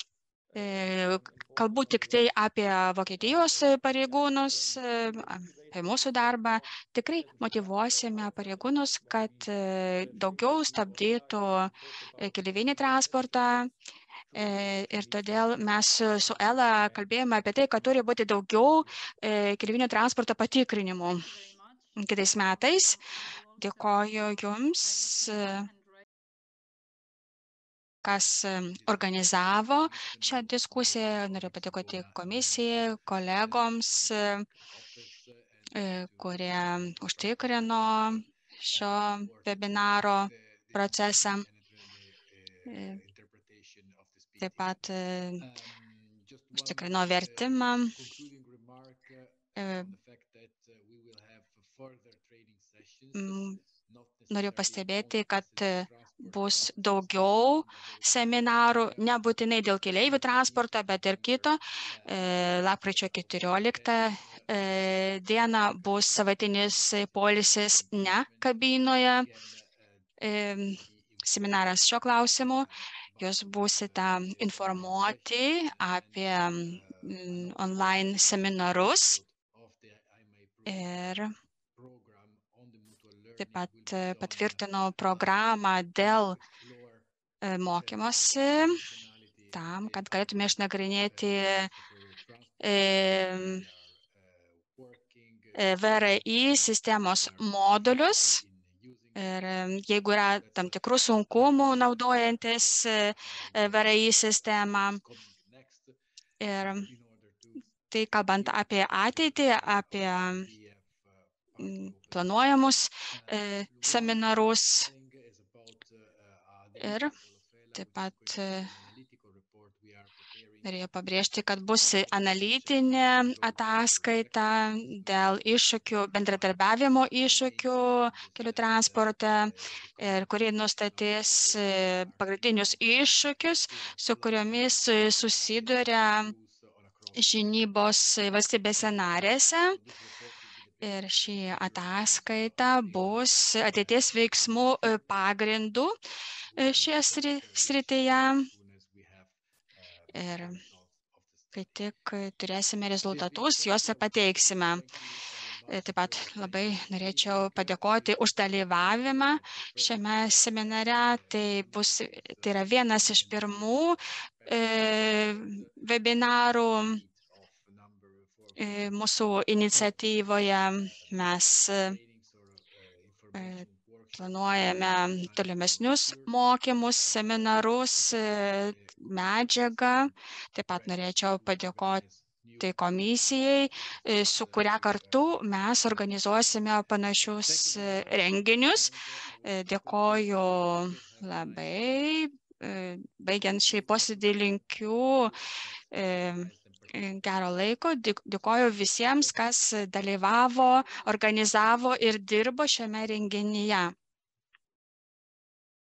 Kalbu tik tai apie Vokietijos pareigūnus, apie mūsų darbą. Tikrai motyvuosime pareigūnus, kad daugiau stabdytų keleivinį transportą. Ir todėl mes su ELA kalbėjome apie tai, kad turi būti daugiau keleivinio transporto patikrinimų kitais metais. Dėkoju Jums, kas organizavo šią diskusiją. Noriu padėkoti komisijai, kolegoms, kurie užtikrino šio webinaro procesą. Taip pat užtikrino vertimą. Noriu pastebėti, kad bus daugiau seminarų, nebūtinai dėl keleivių transporto, bet ir kito. Lapkričio 14 dieną bus savaitinis poilsis ne kabinoje. Seminaras šio klausimu. Jūs būsite informuoti apie online seminarus ir taip pat patvirtinau programą dėl mokymosi tam, kad galėtume išnagrinėti VRI sistemos modulius. Ir jeigu yra tam tikrų sunkumų naudojantis VRI sistemą, ir tai kalbant apie ateitį, apie planuojamus seminarus, ir taip pat norėjau pabrėžti, kad bus analitinė ataskaita dėl iššūkių, bendradarbiavimo iššūkių kelių transporte, ir kurie nustatys pagrindinius iššūkius, su kuriomis susiduria žinybos valstybėse narėse. Ir ši ataskaita bus ateities veiksmų pagrindų šioje srityje. Ir kai tik turėsime rezultatus, juos pateiksime. Taip pat labai norėčiau padėkoti už dalyvavimą šiame seminare. Tai yra vienas iš pirmų webinarų mūsų iniciatyvoje. Mes planuojame tolimesnius mokymus, seminarus, medžiagą. Taip pat norėčiau padėkoti komisijai, su kuria kartu mes organizuosime panašius renginius. Dėkoju labai. Baigiant šį posėdį linkiu gero laiko. Dėkoju visiems, kas dalyvavo, organizavo ir dirbo šiame renginyje.